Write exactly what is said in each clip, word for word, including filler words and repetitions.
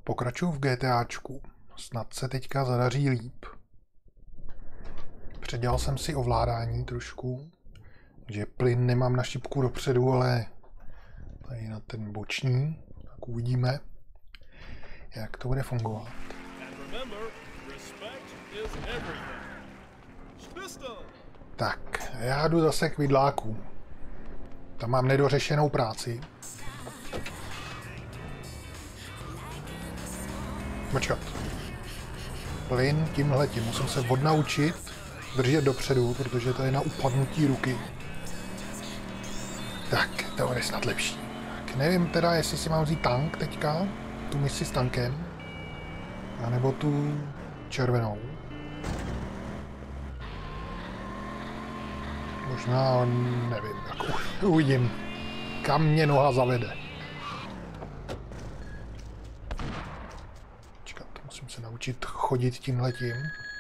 pokračuju v GTAčku. Snad se teďka zadaří líp. Předělal jsem si ovládání trošku, že plyn nemám na šipku dopředu, ale tady na ten boční, tak uvidíme, jak to bude fungovat. Tak, já jdu zase k vidláku. Tam mám nedořešenou práci. Počkat. Plyn tímhletím. Musím se odnaučit držet dopředu, protože to je na upadnutí ruky. Tak, to bude snad lepší. Tak, nevím teda, jestli si mám vzít tank teďka, tu misi s tankem, anebo tu červenou. Možná, nevím, tak uvidím, kam mě noha zavede. Čekat, musím se naučit chodit tímhletím.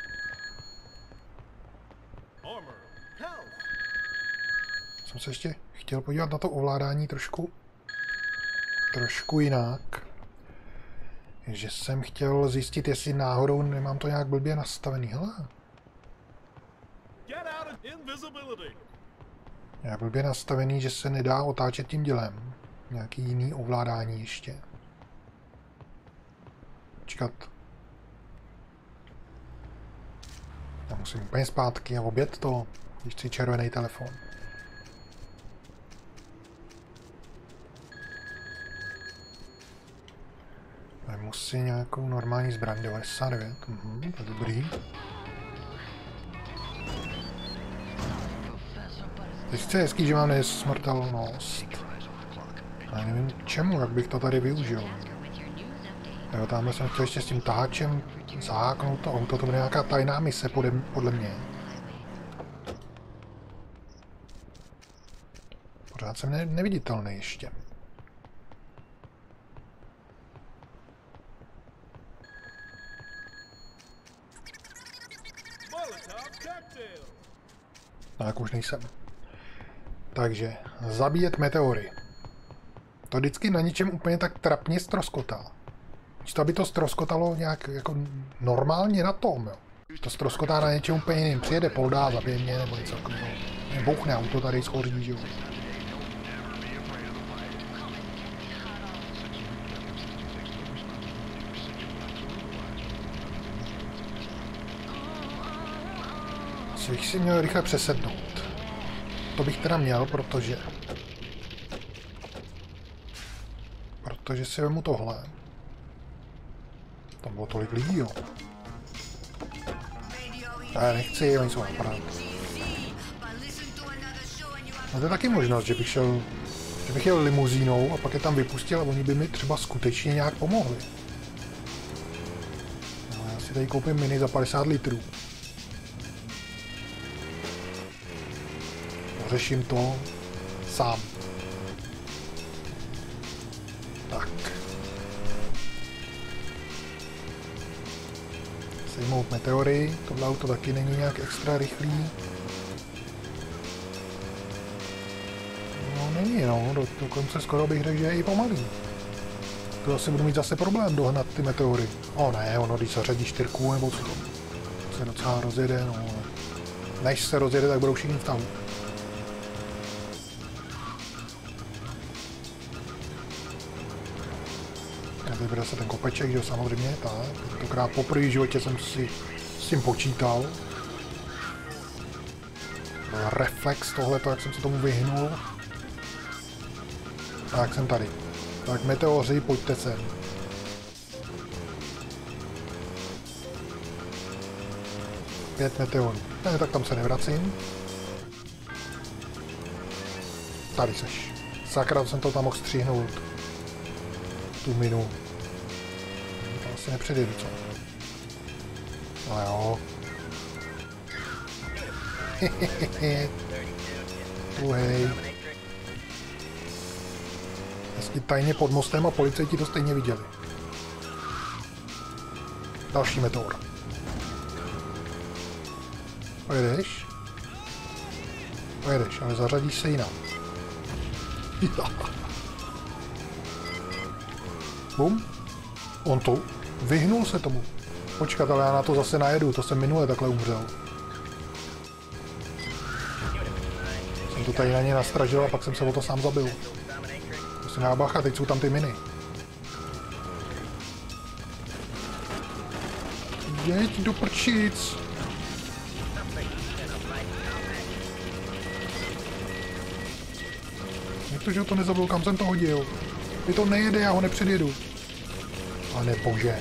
Jsem se ještě chtěl podívat na to ovládání trošku, trošku jinak. Že jsem chtěl zjistit, jestli náhodou nemám to nějak blbě nastavený. Hele. Já blbě nastavený, že se nedá otáčet tím dělem. Nějaký jiný ovládání ještě. Čekat. Já musím úplně zpátky a obět to, když chci červený telefon. Musí nějakou normální zbraň devadesát devět. Mhm, to je dobrý. Teď je hezký, že mám nesmrtelnost. Ale nevím čemu, jak bych to tady využil. Jo, tamhle jsem chtěl ještě s tím taháčem zaháknout to auto, to bude nějaká tajná mise podle, podle mě. Pořád jsem ne, neviditelný ještě. Tak už nejsem. Takže zabíjet meteory. To vždycky na něčem úplně tak trapně ztroskotá. Místo aby to ztroskotalo nějak jako normálně na tom, jo. To ztroskotá na něčem úplně jiným. Přijede polda, zabije mě nebo něco takového. Bouchne auto tady schoří, že jo. Bych si měl rychle přesednout. To bych teda měl, protože... Protože si vemu tohle. Tam bylo tolik lidí, jo. Já nechci, oni jsou napadat. No to je taky možnost, že bych šel... Že bych jel limuzínou a pak je tam vypustil a oni by mi třeba skutečně nějak pomohli. No, já si tady koupím mini za padesát litrů. Řeším to sám. Tak. Sejmout meteory. Tohle auto taky není nějak extra rychlý. No není, no. Do, dokonce skoro bych řekl, že je i pomalý. To asi budu mít zase problém dohnat ty meteory. O ne, ono když zařadí čtyřku nebo co to se docela rozjede, no. Než se rozjede, tak budou všichni v tahu. Vybere se ten kopeček, že jo, samozřejmě, tak. Tentokrát poprvé v životě jsem si s tím počítal. Byl reflex tohleto, jak jsem se tomu vyhnul. Tak, jsem tady. Tak, meteoři, pojďte sem. Pět meteorů. Ne, tak tam se nevracím. Tady seš. Sakra, jsem to tam mohl stříhnout. Tu minu. To asi nepředjedu, co? Ale jo. Uhej. Hezky tajně pod mostem a policajti to stejně viděli. Další meteor. Pojedeš? Pojedeš, ale zařadíš se jinam. Bum. On to vyhnul se tomu. Počkat, ale já na to zase najedu, to jsem minule takhle umřel. Jsem to tady na ně nastražil a pak jsem se o to sám zabil. Musím já bacha, teď jsou tam ty miny. Jeď do prčic. Jak to, že to nezabil, kam jsem to hodil? Mě to nejede, já ho nepředjedu. Ale bože.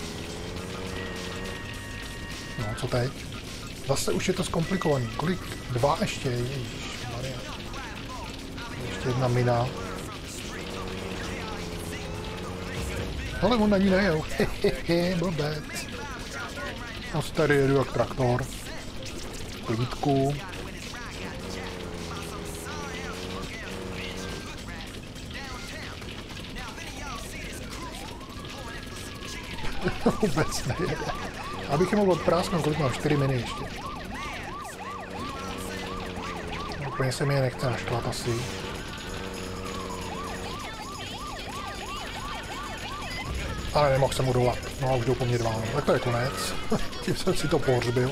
No, co teď? Zase už je to zkomplikovaný. Kolik? Dva ještě? Ježišmarja. Ještě jedna mina. Ale on na ní nejel. Hehehe, blbec. Já si tady jedu jak traktor. Klidku. Vůbec nejede. Abych je mohl odprásknout, kolik mám? Čtyři miny ještě. Úplně se mi je nechce naštvat asi. Ale nemohl jsem udolat. No a už jdou po mně dva. No. Tak to je konec. Tím jsem si to pohřbil.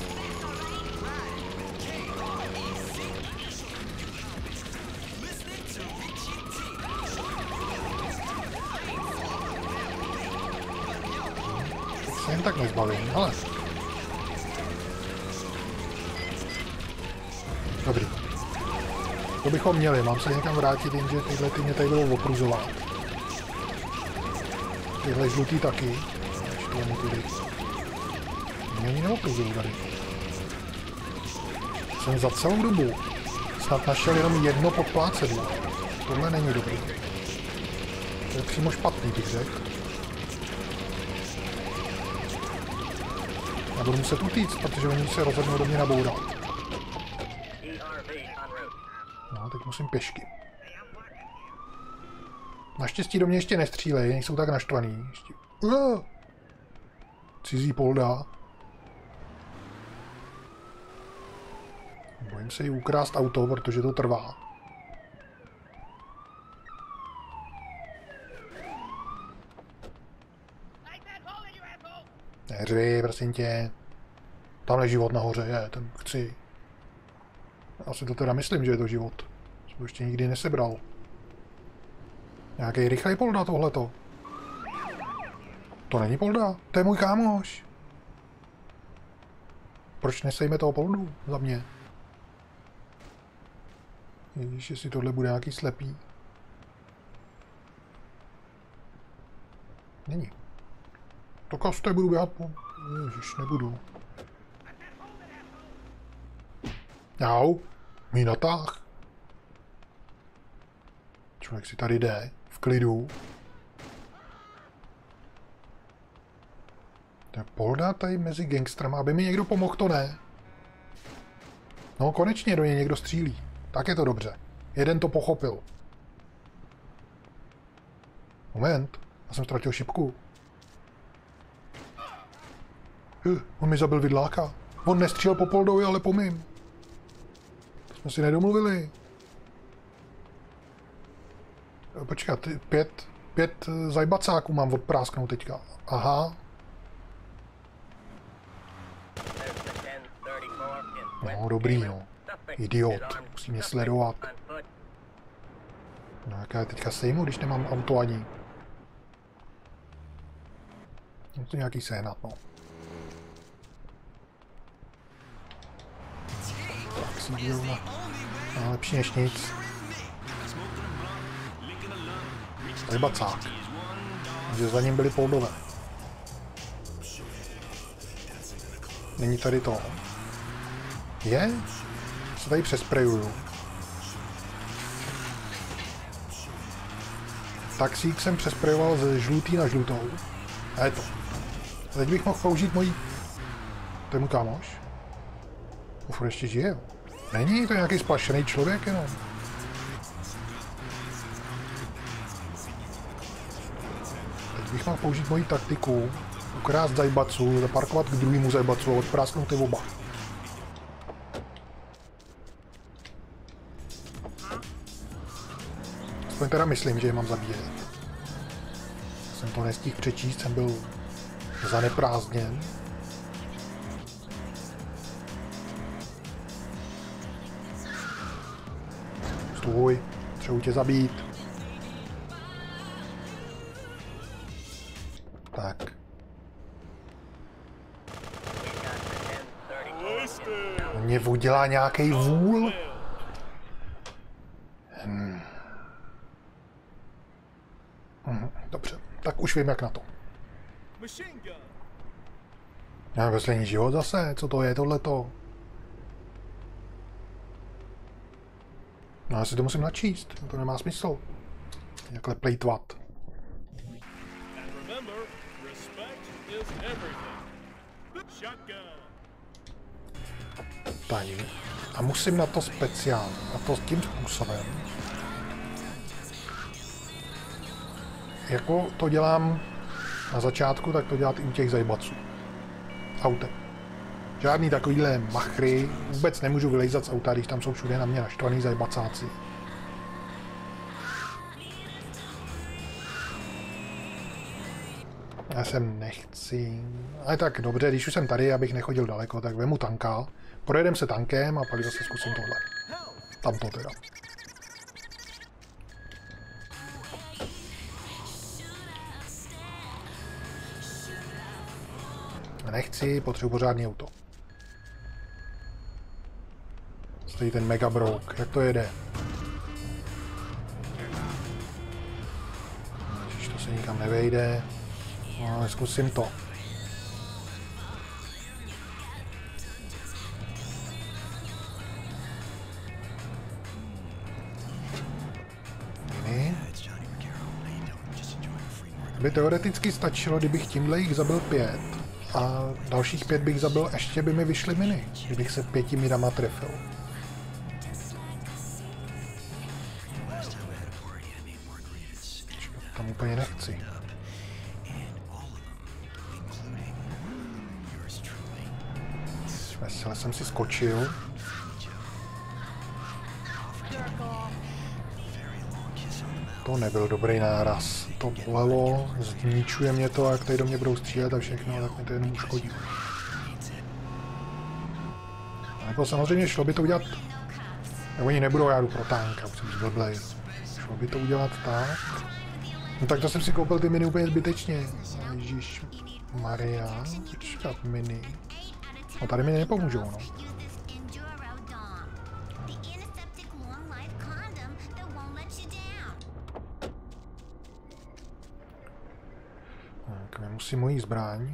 Jen tak nezbavím, ale... Dobrý. To bychom měli, mám se někam vrátit, jenže tyhle ty mě tady budou okruzovat. Tyhle žlutý taky. Ještě mu tudy. Mě ani neokruzují tady. Jsem za celou dobu snad našel jenom jedno podplácedlo. Tohle není dobrý. To je přímo špatný, bych řekl. Já budu muset utíct, protože oni se rozhodnou do mě nabourat. No, teď musím pěšky. Naštěstí do mě ještě nestřílej, nejsou tak naštvaný. Ještě... Uh! Cizí polda. Bojím se jí ukrást auto, protože to trvá. Neřvi, prosím tě. Tamhle je život nahoře, je, ten chci. Já si to teda myslím, že je to život. Jsem to ještě nikdy nesebral. Nějaký rychlej polda tohleto. To není polda, to je můj kámoš. Proč nesejme toho poldu za mě? Ježíš, jestli tohle bude nějaký slepý. Není. To kaste budu běhat po... Ježiš, nebudu. Jau, mý natáh. Člověk si tady jde, v klidu. To je polda tady mezi gangstrama, aby mi někdo pomohl, to ne. No, konečně do něj někdo střílí. Tak je to dobře. Jeden to pochopil. Moment, já jsem ztratil šipku. Uh, on mi zabil vidláka. On nestřílel po poldovi, ale po mým. To jsme si nedomluvili. Počkat, pět, pět zajbacáků mám odprásknout teďka. Aha. No, dobrý, no. Idiot. Musí mě sledovat. No, jaká je teďka sejmu, když nemám auto ani. Musím to nějaký sehnat, no. Tak si dílna. No, lepší než nic. Zajbacák. Takže za ním byly poldové. Není tady to. Je? Se tady přesprejuju. Taxík jsem přesprejoval ze žlutý na žlutou. A je to. A teď bych mohl použít mojí... To je můj kámoš. Uf, ještě žije. Není to nějaký splašený člověk jenom. Teď bych mohl použít moji taktiku. Ukrást zajbacu, zaparkovat k druhému zajbacu a odprásknout ty oba. Aspoň teda myslím, že je mám zabíjet. jsem to nestihl přečíst, jsem byl zaneprázdněn. Stůj, potřebuji tě zabít. Tak. Mě udělá nějaký vůl? Hmm. Hmm, dobře, tak už vím, jak na to. Já poslední život zase? Co to je tohleto? No já si to musím načíst, to nemá smysl. Jakhle plejtvat. Tady. A musím na to speciálně. A to tím způsobem. Jako to dělám na začátku, tak to dělat i u těch zajbaců. Autem. Žádný takovýhle machry. Vůbec nemůžu vylejzat z auta, když tam jsou všude na mě naštvaný zajbacáci. Já sem nechci. Ale tak dobře, když už jsem tady, abych nechodil daleko, tak vemu tanka. Projedem se tankem a pak zase zkusím tohle. Tamto teda. Nechci, potřebuji pořádný auto. Stojí ten Mega Brouk, jak to jede? Ježiš, to se nikam nevejde. No, ale zkusím to. By teoreticky stačilo, kdybych tímhle jich zabil pět. A dalších pět bych zabil, ještě by mi vyšly miny, kdybych se pěti minama trefil. Tam úplně nechci. Vesele jsem si skočil. To nebyl dobrý náraz. To bolelo, zničuje mě to, jak tady do mě budou střílet a všechno, tak mě to jenom uškodí. Jako samozřejmě šlo by to udělat... No, oni nebudou, já jdu pro tanka, už jsem zblblej. Šlo by to udělat tak... No tak to jsem si koupil ty miny úplně zbytečně. Ježíš Maria, počkat miny. No tady mi nepomůžou, no. Tak, nemusím mojí zbraň.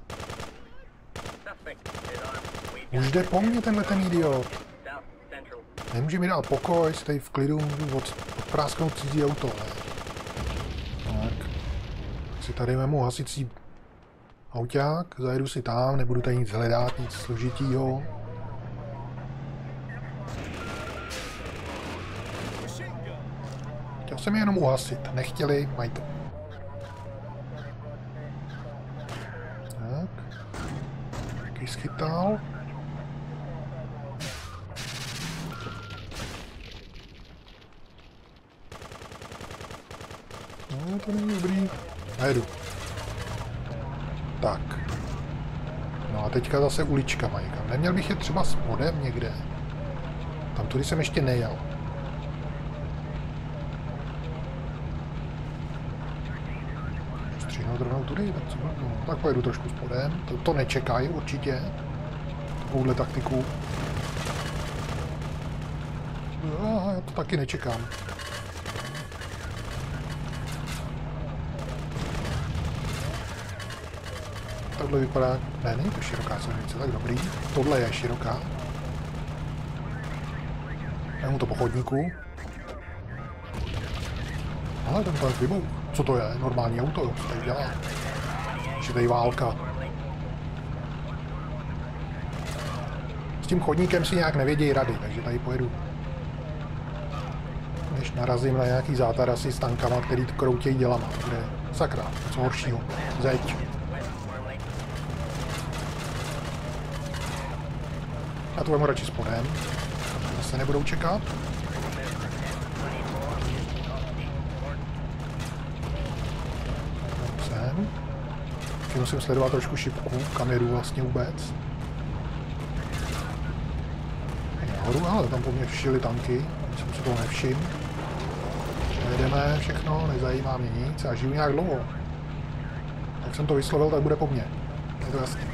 Už jde po mně tenhle ten idiot. Nemůže mi dát pokoj, si tady v klidu můžu odprásknout cizí auto. Tak. Si tady vemu hasicí auták, zajedu si tam, nebudu tady nic hledat, nic složitýho. Chtěl jsem je jenom uhasit, nechtěli, mají to. Tak. Jaký schytal. No, to není dobrý. Najedu. Tak. No a teďka zase ulička mají. Neměl bych je třeba spodem někde? Tam tudy jsem ještě nejel. Stříhnout rovnou tudy? Tak, co no, tak pojedu trošku spodem. To, to nečekají určitě. Takovouhle taktiku. No, já to taky nečekám. Tohle vypadá... Ne, není to široká silnice, tak dobrý. Tohle je široká. Vezmu to po chodníku. Ale ten tank vybouch. Co to je? Normální auto, co tady dělá? Ještě tady válka. S tím chodníkem si nějak nevědějí rady, takže tady pojedu. Než narazím na nějaký zátarasy s tankama, který kroutějí dělama. Kde? Sakra, co horšího. Zeď. Já to vemu radši spodem. Zase nebudou čekat. Vždycky musím sledovat trošku šipku, kam jedu vlastně vůbec. Nahoru, ale tam po mně šily tanky, ani jsem si toho nevšiml. Jedeme všechno, nezajímá mě nic a žiju nějak dlouho. Jak jsem to vyslovil, tak bude po mně. Je to jasný.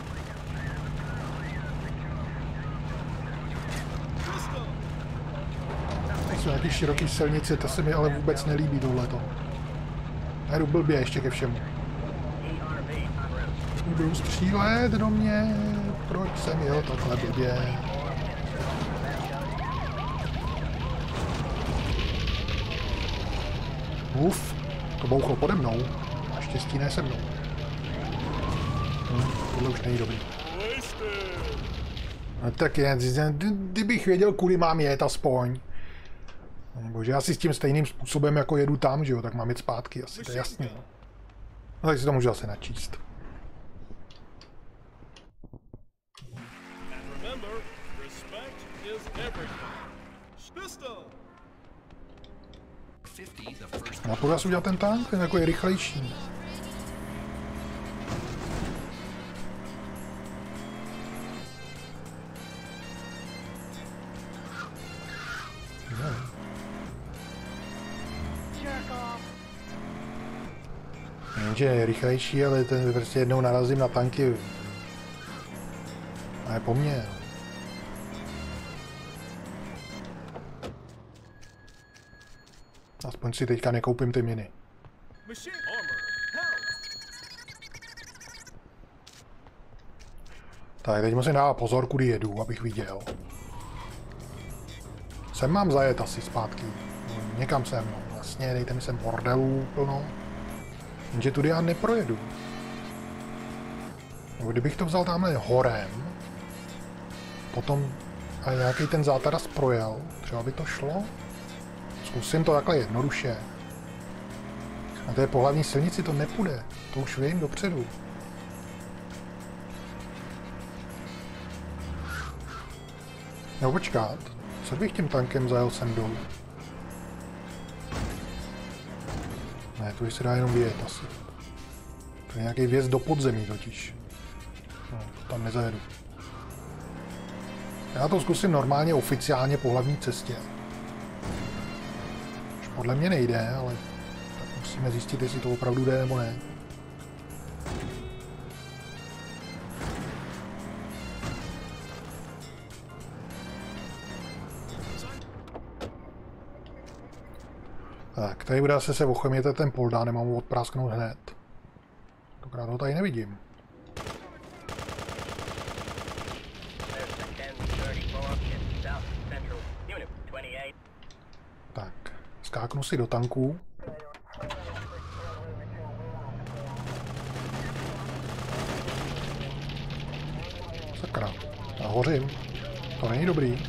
To jsou nějaký široký silnice, to se mi ale vůbec nelíbí tohleto. Já jdu blbě ještě ke všemu. Budou střílet do mě, proč jsem jel takhle blbě. Uf, to bouchlo pode mnou. Naštěstí ne se mnou. Hm, tohle už není dobrý. No tak je, kdybych věděl, kudy mám jet aspoň. Bože, já si s tím stejným způsobem jako jedu tam, že jo, tak mám jet zpátky, asi to je jasný. No, no tak si to můžu zase načíst. A půjdu asi udělat ten tank, ten jako je rychlejší. Jenže je rychlejší, ale ten prostě jednou narazím na tanky. A je po mně. Aspoň si teďka nekoupím ty miny. Tak, teď musím dávat pozor, kudy jedu, abych viděl. Sem mám zajet asi zpátky. Někam sem, no. Vlastně, dejte mi sem bordelů plno. Jenže tudy já neprojedu. Nebo kdybych to vzal tamhle horem, potom a nějaký ten zátaras projel, třeba by to šlo? Zkusím to takhle jednoduše. A to je po hlavní silnici, to nepůjde. To už vím dopředu. No počkat, co bych tím tankem zajel sem dolů? Ne, tu se dá jenom vyjet asi. To je nějaký vjezd do podzemí totiž. No, tam nezajedu. Já to zkusím normálně oficiálně po hlavní cestě. Už podle mě nejde, ale tak musíme zjistit, jestli to opravdu jde nebo ne. Tak, tady bude asi se ocheměte ten polda, nemám ho odprásknout hned. Tentokrát ho tady nevidím. Tak, skáknu si do tanků. Sakra, já hořím. To není dobrý.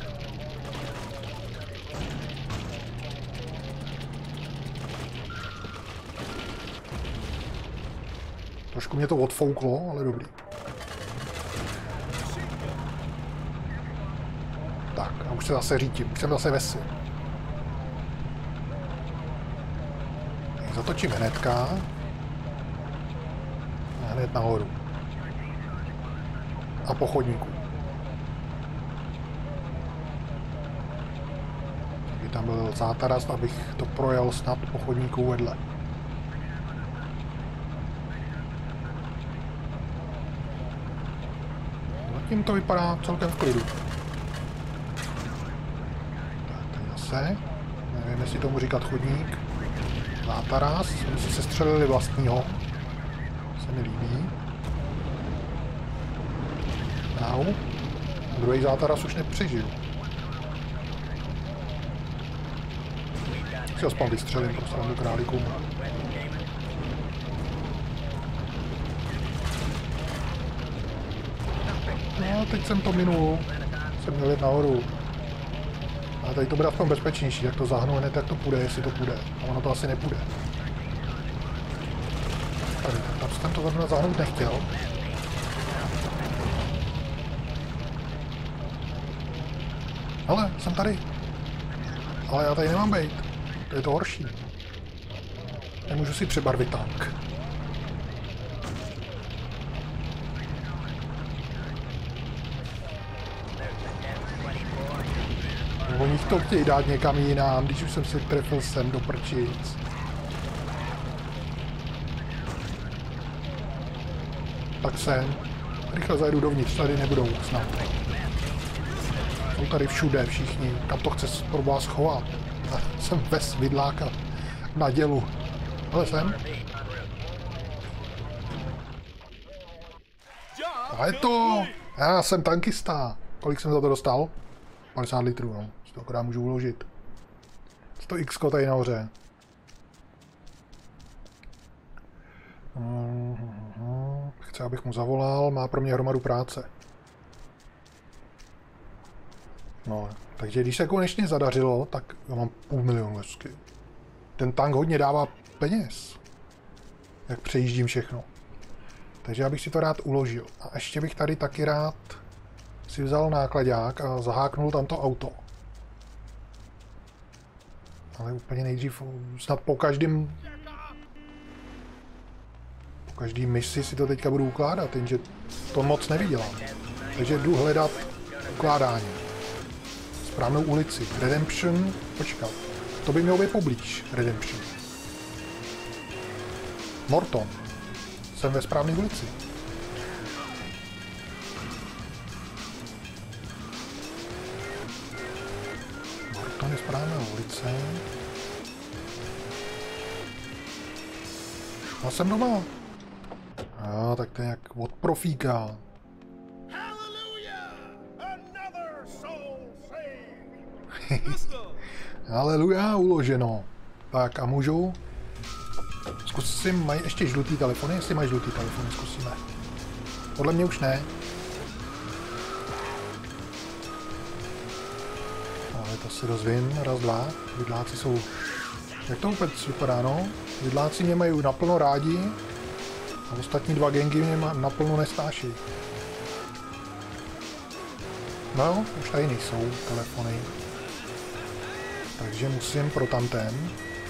Trošku mě to odfouklo, ale dobrý. Tak, a už se zase řítím, už jsem zase vesi. Zatočím hnedka. A hned nahoru. A po chodníku. Takže tam byl zátaras, abych to projel snad po chodníku vedle. Zatím to vypadá celkem v klidu. Tak, tady zase. Nevím, jestli tomu říkat chodník. Zátaras, jsme si sestřelili vlastního. Se mi líbí. Au. Druhý zátaras už nepřežil. Si aspoň vystřelím pro srandu králíkům. No, teď jsem to minul. Jsem měl jít nahoru. A tady to bude aspoň bezpečnější, jak to zahnu hned, jak to půjde, jestli to půjde. A ono to asi nepůjde. Tady, tam jsem to zrovna zahnout nechtěl. Ale, jsem tady. Ale já tady nemám být. To je to horší. Nemůžu si přebarvit tank. to chtějí dát někam jinam, když už jsem se trefil sem do prčic. Tak sem. Rychle zajedu dovnitř, tady nebudou snad. Jsou tady všude všichni, kam to chce pro vás schovat. Jsem ves vidláka na dělu. Ale jsem. A je to! Já jsem tankista. Kolik jsem za to dostal? padesát litrů, no. Z toho akorát můžu uložit. sto x tady nahoře. Chce, abych mu zavolal, má pro mě hromadu práce. No, takže když se konečně zadařilo, tak já mám půl milionu hezky. Ten tank hodně dává peněz. Jak přejíždím všechno. Takže já bych si to rád uložil. A ještě bych tady taky rád si vzal nákladák a zaháknul tam to auto. Ale úplně nejdřív, snad po každém po každý misi si to teďka budu ukládat, jenže to moc nevydělám. Takže jdu hledat ukládání. Správnou ulici. Redemption, počkat. To by mělo být poblíž. Redemption. Morton. Jsem ve správné ulici. Morton je správná ulice. Já jsem doma. A tak to je jak od profíka. Haleluja, uloženo. Tak a můžu? Zkusím, mají ještě žlutý telefony? Jestli mají žlutý telefony, zkusíme. Podle mě už ne. Ale to si rozvím, raz, dva. Vidláci jsou... Jak to vůbec vypadá, no? Vidláci mě mají naplno rádi a ostatní dva gengy mě naplno nestáší. No, už tady nejsou telefony. Takže musím pro tamten.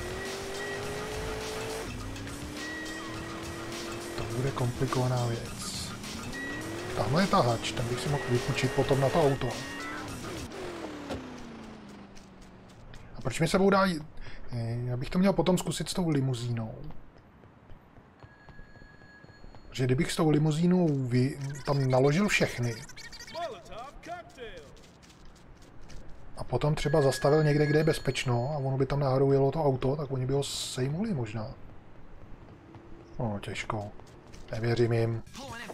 To bude komplikovaná věc. Tamhle je tahač, ten bych si mohl vypůjčit potom na to auto. A proč mi sebou dá... Já bych to měl potom zkusit s tou limuzínou. Protože kdybych s tou limuzínou vy... tam naložil všechny. A potom třeba zastavil někde, kde je bezpečno a ono by tam náhodou jelo to auto, tak oni by ho sejmuli možná. No, těžko. Nevěřím jim.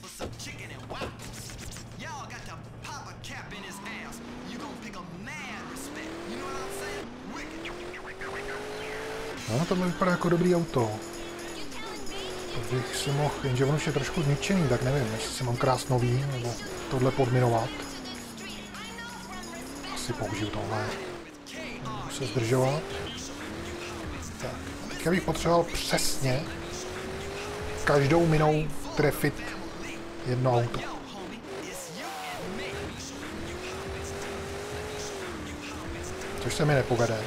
No, to by vypadá jako dobrý auto. To bych si mohl, jenže on už je trošku zničený, tak nevím, jestli si mám krás nový, nebo tohle podminovat. Asi použiju tohle. Můžu se zdržovat. Tak, teďka bych potřeboval přesně každou minou trefit jedno auto. Což se mi nepovede.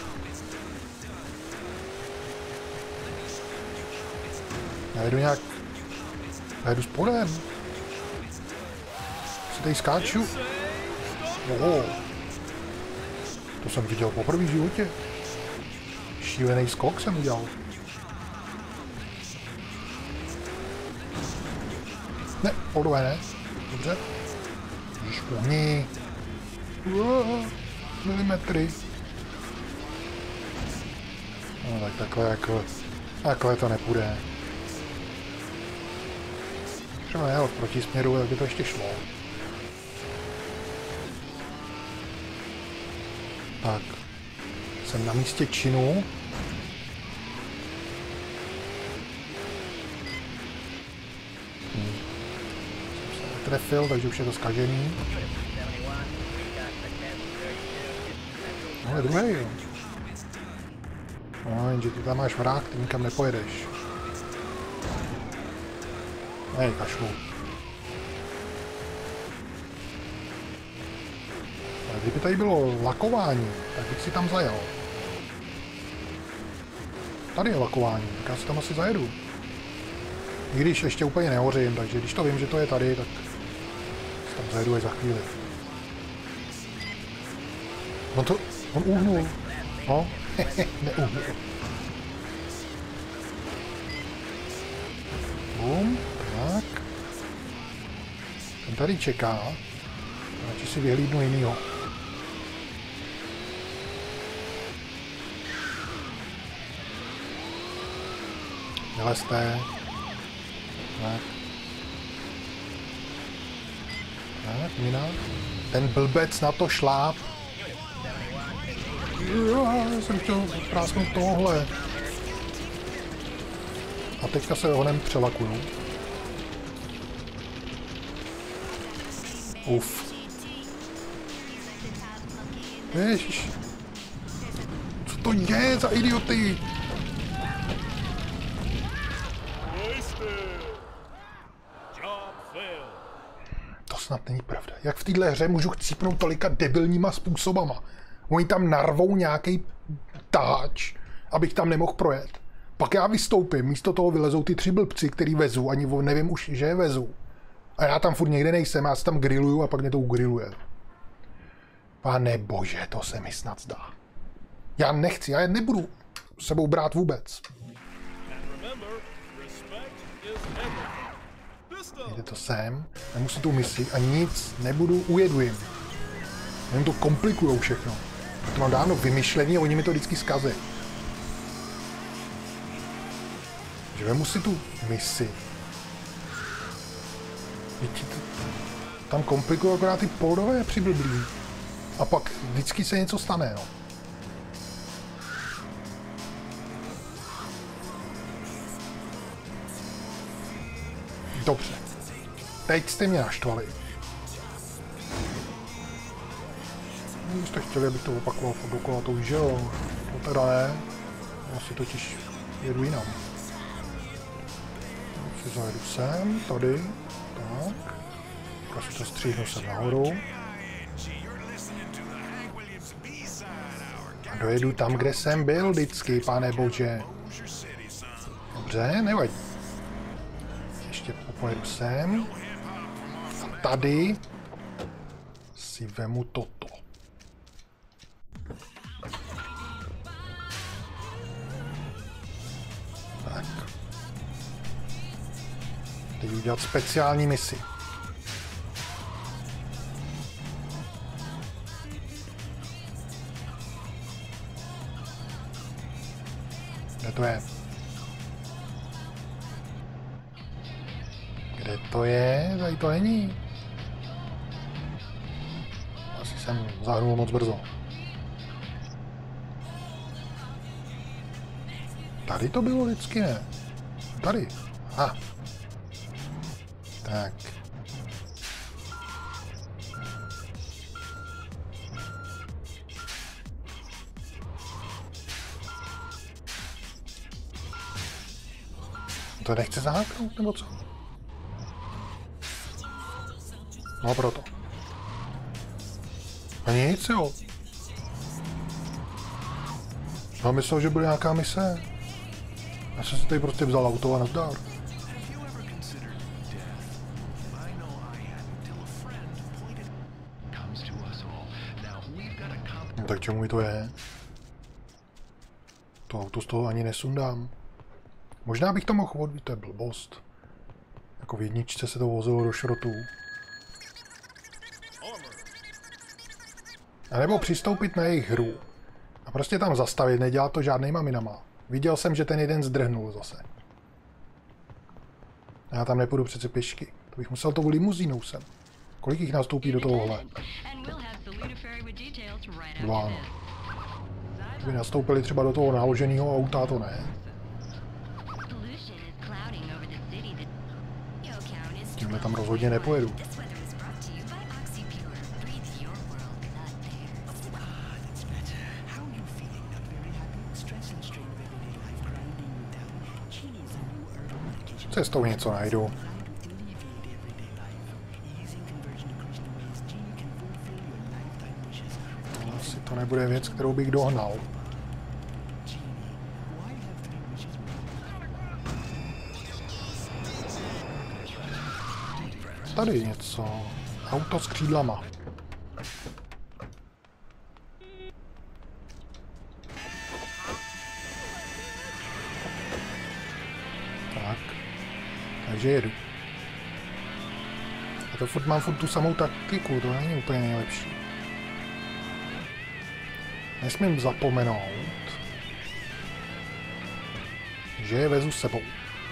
Já jedu nějak... Já jedu spodem. Si tady skáču. Oho. To jsem viděl poprvé v životě. Šílený skok jsem udělal. Ne, podle ne. Dobře. Už uhni. Milimetry. No tak takhle jako... Takhle to nepůjde. Třeba jel v protisměru, tak by to ještě šlo. Tak. Jsem na místě činu. Hmm. Jsem se netrefil, takže už je to zkažený. No, je druhý, jo. No, jenže ty tam máš vrák, ty nikam nepojedeš. Nej, kašlu. Ale kdyby tady bylo lakování, tak bych si tam zajel. Tady je lakování, tak já si tam asi zajedu. I když ještě úplně nehořím, takže když to vím, že to je tady, tak si tam zajedu až za chvíli. No to, On uhnul. No, neuhnul. Bum, tak. Ten tady čeká. Radši si vyhlídnu jinýho. Nelezte. Tak. Tak, mina. Ten blbec na to šláp. Já jsem chtěl prásknout tohle. A teďka se honem přelakuju. Uf. Ježiš. Co to je za idioty? To snad není pravda. Jak v téhle hře můžu chcípnout tolika debilníma způsobama? Oni tam narvou nějaký taháč, abych tam nemohl projet. Pak já vystoupím, místo toho vylezou ty tři blbci, který vezu, ani nevím už, že je vezu. A já tam furt někde nejsem, já se tam grilluju a pak mě to ugriluje. Pane bože, to se mi snad zdá. Já nechci, já je nebudu sebou brát vůbec. Jde to sem, nemusí tu misi a nic nebudu, ujedu jim. Jen to komplikujou všechno. To mám dávno vymyšlený a oni mi to vždycky zkazí. Že vemu si tu misi. Tam komplikují akorát ty poldové přiblblí. A pak vždycky se něco stane, no. Dobře. Teď jste mě naštvali. Vy jste chtěli, abych to opakoval furt dokola, to už, že jo? No teda ne. Já si totiž jedu jinam. Si zajedu sem, tady. Tak. Pak si to stříhnu sem nahoru. A dojedu tam, kde jsem byl vždycky, pane bože. Dobře, nevadí. Ještě pojedu sem. A tady si vemu toto. Tak. Teď udělat speciální misi. Kde to je? Kde to je? Tady to není. Asi jsem zahrnul moc brzo. Tady to bylo vždycky, ne? Tady. Aha. Tak. To nechce zaháknout, nebo co? No proto. A nic, jo. Já myslel, že bude nějaká mise. Já jsem si tady prostě vzal auto a nazdár. No tak čemu mi to je? To auto z toho ani nesundám. Možná bych to mohl odbít, to je blbost. Jako v jedničce se to vozilo do šrotu. A nebo přistoupit na jejich hru. A prostě tam zastavit, nedělat to žádnýma minama. Viděl jsem, že ten jeden zdrhnul zase. A já tam nepůjdu přece pěšky. To bych musel tou limuzínou sem. Kolik jich nastoupí do tohohle? Dva. Kdyby nastoupili třeba do toho naloženého auta, to ne. Tímhle tam rozhodně nepojedu. Cestou něco najdu. Asi to nebude věc, kterou bych dohnal. Tady něco. Auto s křídlama. Takže jedu. A to furt mám furt tu samou taktiku, to není úplně nejlepší. Nesmím zapomenout, že je vezu s sebou.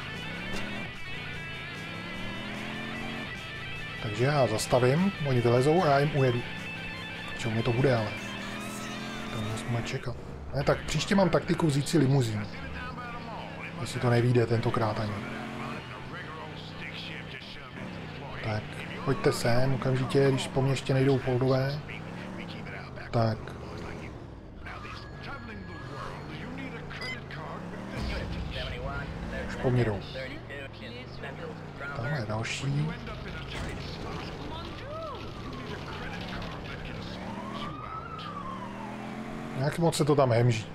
Takže já zastavím, oni vylezou a já jim ujedu. Čemu mi to bude, ale to musíme čekat. Ne, tak příště mám taktiku vzít si limuzín. Jestli to nevíde tentokrát ani. Tak, pojďte sem okamžitě, když po mně ještě nejdou poldové. Tak. Už po mně jdou. Tam je další. Jak moc se to tam hemží.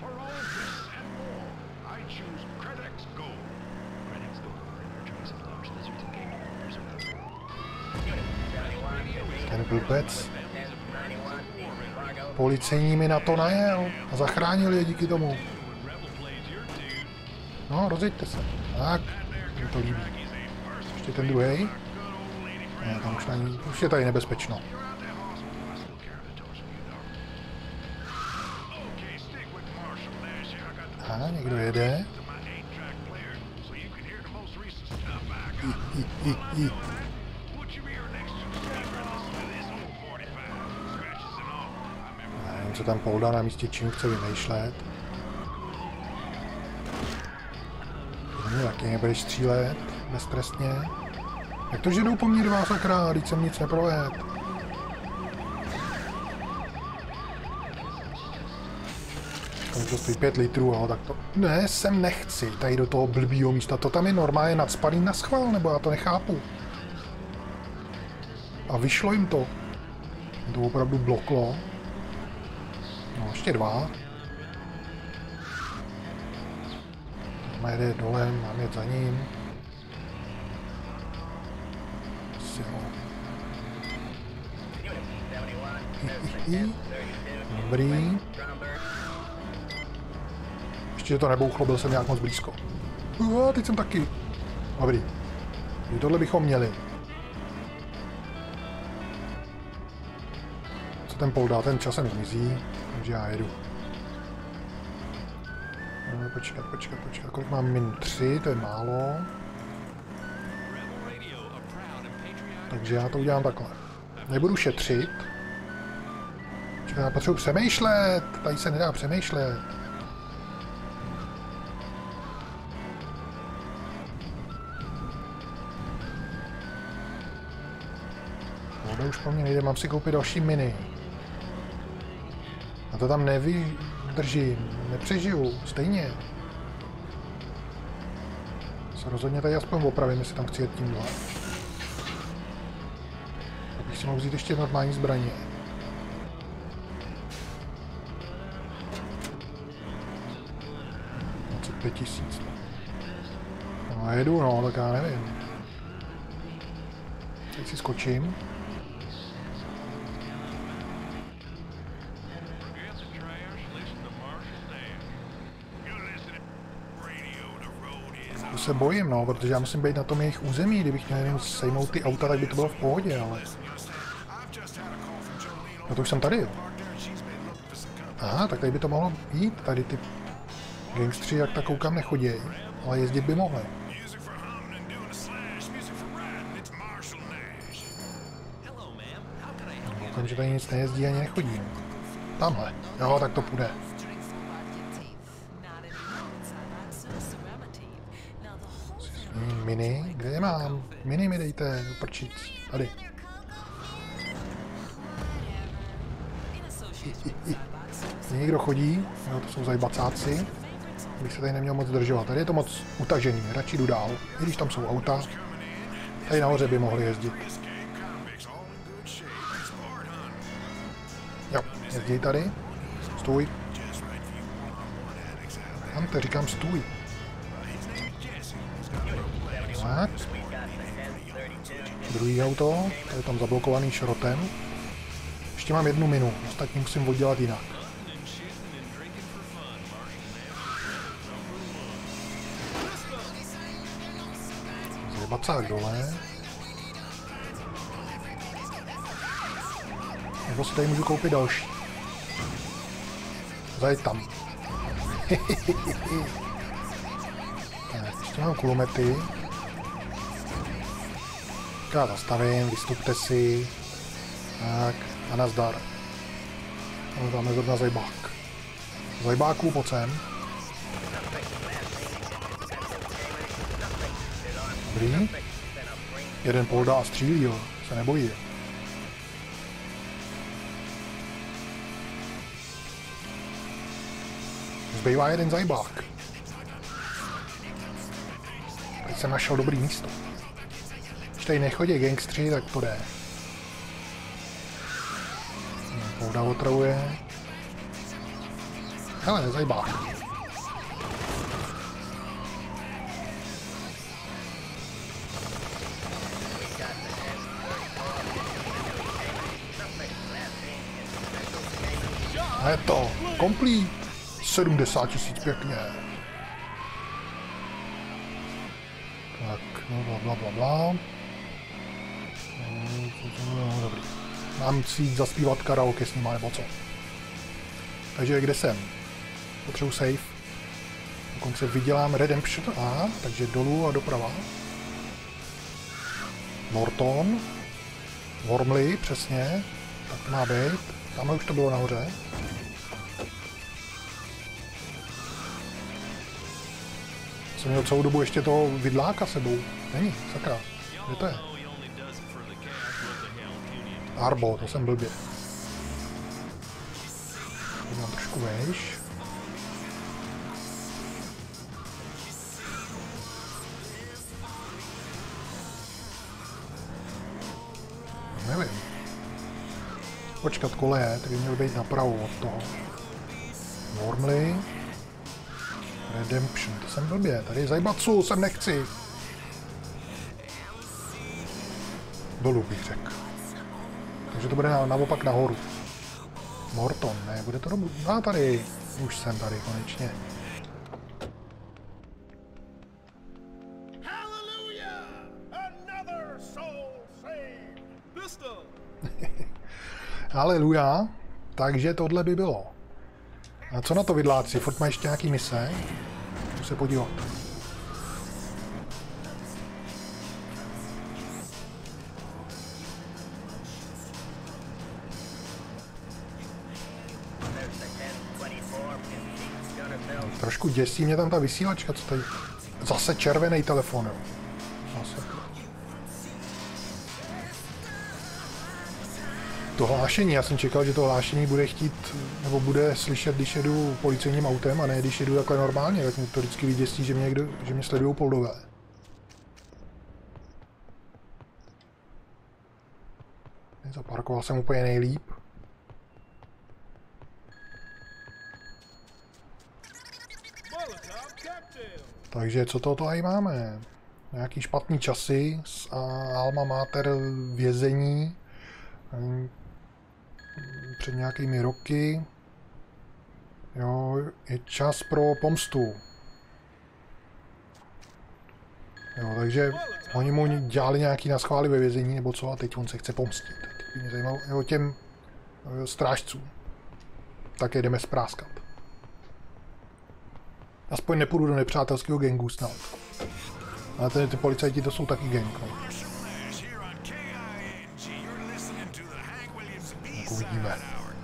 Ten blbec. Policejní mi na to najel a zachránil je díky tomu. No, rozjeďte se. Tak, mi to líbí. Ještě ten druhý. Ne, tam už, není, už je tady nebezpečno. Aha, někdo jede. I, i, i, i. Nevím, co tam Polda na místě čím chce vymýšlet. Mě taky nebudeš střílet beztrestně. Jak to, že jdou po mně dva sakra, když jsem nic neprovedl? To stojí pět litrů, ale tak to... Ne, sem nechci, tady do toho blbýho místa. To tam je normálně nadspaný na schvál, nebo já to nechápu. A vyšlo jim to. To opravdu bloklo. No, ještě dva. Tam jede dole, mám jet za ním. Asi jo. I, i, i. Dobrý. Ještě, že to nebouchlo, byl jsem nějak moc blízko. Uh, teď jsem taky. Dobrý. I tohle bychom měli. Co ten Pol dá, ten časem zmizí, takže já jedu. No, počkat, počkat, počkat. Kolik mám minut? Tři, to je málo. Takže já to udělám takhle. Nebudu šetřit. Počkat, já potřebuji přemýšlet. Tady se nedá přemýšlet. Voda už po mně nejde, mám si koupit další mini. A to tam nevydržím, nepřežiju, stejně. Se rozhodně tady aspoň opravím, jestli tam chci jet tímhle. Abych si mohl vzít ještě normální zbraně. dvacet pět tisíc. No jedu, no, tak já nevím. Teď si skočím. To se bojím, no, protože já musím být na tom jejich území. Kdybych měl jenom sejmout ty auta, tak by to bylo v pohodě, ale... No to už jsem tady, jo. Aha, tak tady by to mohlo jít. Tady ty gangstři, jak tak koukám, nechodějí, ale jezdit by mohli. Koukám, že tady nic nejezdí ani nechodí. Tamhle. Jo, tak to půjde. Mini? Kde je mám? Mini mi dejte, do prčic. Tady. I, i, i. Někdo chodí, jo, to jsou zajbacáci. Bych se tady neměl moc zdržovat. Tady je to moc utažený, radši jdu dál. I když tam jsou auta, tady nahoře by mohli jezdit. Jo, jezdí tady. Stůj. Tam te říkám stůj. Tak. Druhý auto, to je tam zablokovaný šrotem. Ještě mám jednu minu, ostatní musím oddělat jinak. Bacák dole. Nebo si tady můžu koupit další. Zajít tam. Tak, ještě mám kulomety. Já zastavím, vystupte si. Tak, a nazdar. Ale tam je zrovna zajbák. Zajbáků, pojď sem. Dobrý. Jeden poldá a střílí, jo. Se nebojí. Zbývá jeden zajbák. Teď jsem našel dobrý místo. Když tady nechodí gangstři, tak to jde. Polda otravuje. Hele, zajbák. A je to komplít. sedmdesát tisíc pěkně. Tak, no bla bla bla bla. No, dobrý. Mám si jít zaspívat karaoke s nima, nebo co? Takže kde jsem? Potřebuji save. Dokonce vydělám Redemption. A, takže dolů a doprava. Norton. Wormley, přesně. Tak to má být. Tamhle už to bylo nahoře. Jsem měl celou dobu ještě toho vidláka sebou. Není, sakra. Kde to je? Arbo, to jsem blbě. To mám trošku vejš. Nevím. Počkat, koleje, tady měl být napravo od toho. Wormley. Redemption, to jsem blbě, tady je zajbacu, sem nechci. Dolů bych řekl. Takže to bude na, naopak nahoru. Morton, ne, bude to domů. A tady, už jsem tady konečně. Haleluja, takže tohle by bylo. A co na to vidláci? Furt má ještě nějaký mise? Můžu se podívat. Trošku děsí mě tam ta vysílačka, co tady... Zase červený telefon, jo. Zase. To hlášení, já jsem čekal, že to hlášení bude chtít, nebo bude slyšet, když jedu policejním autem, a ne když jedu takhle normálně, tak mě to vždycky vyděsí, že mě, někdo, že mě sledují poldové. Zaparkoval jsem úplně nejlíp. Takže co to tady máme? Nějaký špatný časy a alma mater vězení před nějakými roky. Jo, je čas pro pomstu. Jo, takže oni mu dělali nějaký naschvály ve vězení nebo co, a teď on se chce pomstit. Teď by mě zajímalo, jo, těm strážcům. Tak jdeme spráskat. Aspoň nepůjdu do nepřátelského gangu snad. Ale ty, ty policajti to jsou taky gang. No. Tak uvidíme.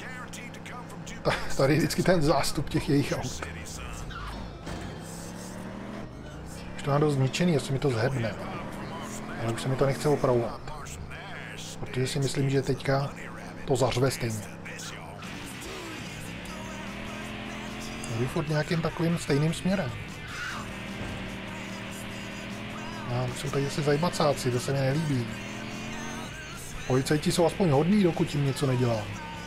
Tady je vždycky ten zástup těch jejich aut. Už to mám dost zničený, jestli mi to zhebne. Ale už se mi to nechce opravovat. Protože si myslím, že teďka to zařve stejně. Jdu furt nějakým takovým stejným směrem. A jsou tady zase zajbacáci, to se mi nelíbí. Policajti jsou aspoň hodní, dokud jim něco nedělám.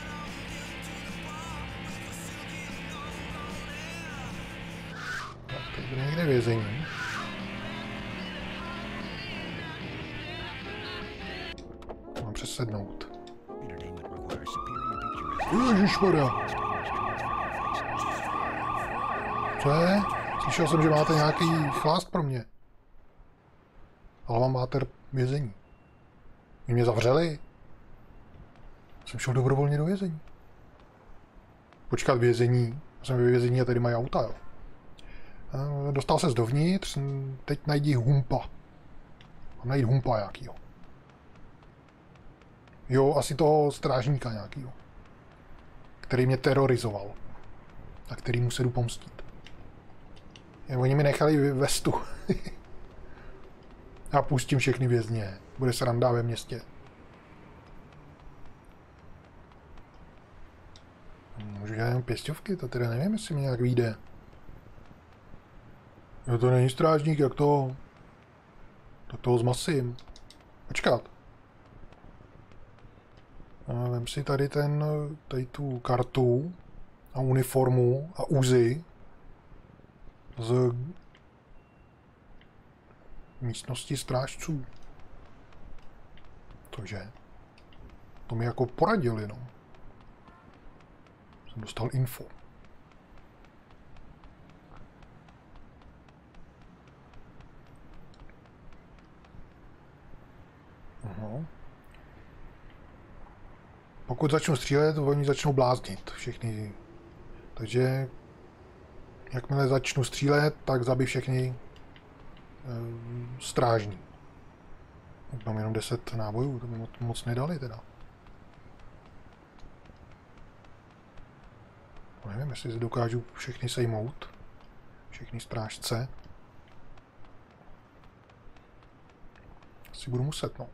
Tak, teď bude někde vězení. Mám přesednout. Ježišmarja. Co je? Slyšel jsem, že máte nějaký chlást pro mě. Alma Mater vězení. Oni mě zavřeli. Jsem šel dobrovolně do vězení. Počkat vězení. Jsem ve vězení a tady mají auta, jo. Dostal se dovnitř, teď najdi humpa. Mám najít humpa nějakýho. Jo, asi toho strážníka nějakýho. Který mě terorizoval. A který mu se jdu pomstit. Oni mi nechali vestu. Já pustím všechny vězně. Bude sranda ve městě. Můžu dělat jenom pěstovky, to teda nevím, jestli mi nějak vyjde. Jo, to není strážník, jak to... Tak toho zmasím. Počkat. Vem si tady ten, tady tu kartu a uniformu a úzy z místnosti strážců. Cože? To mi jako poradil jenom. Jsem dostal info. Aha. Pokud začnu střílet, oni začnou bláznit všechny. Takže jakmile začnu střílet, tak zabij všechny e, strážní. Mám jenom deset nábojů, to mi moc, moc nedali teda. Nevím, jestli dokážu všechny sejmout. Všechny strážce. Asi budu muset, no.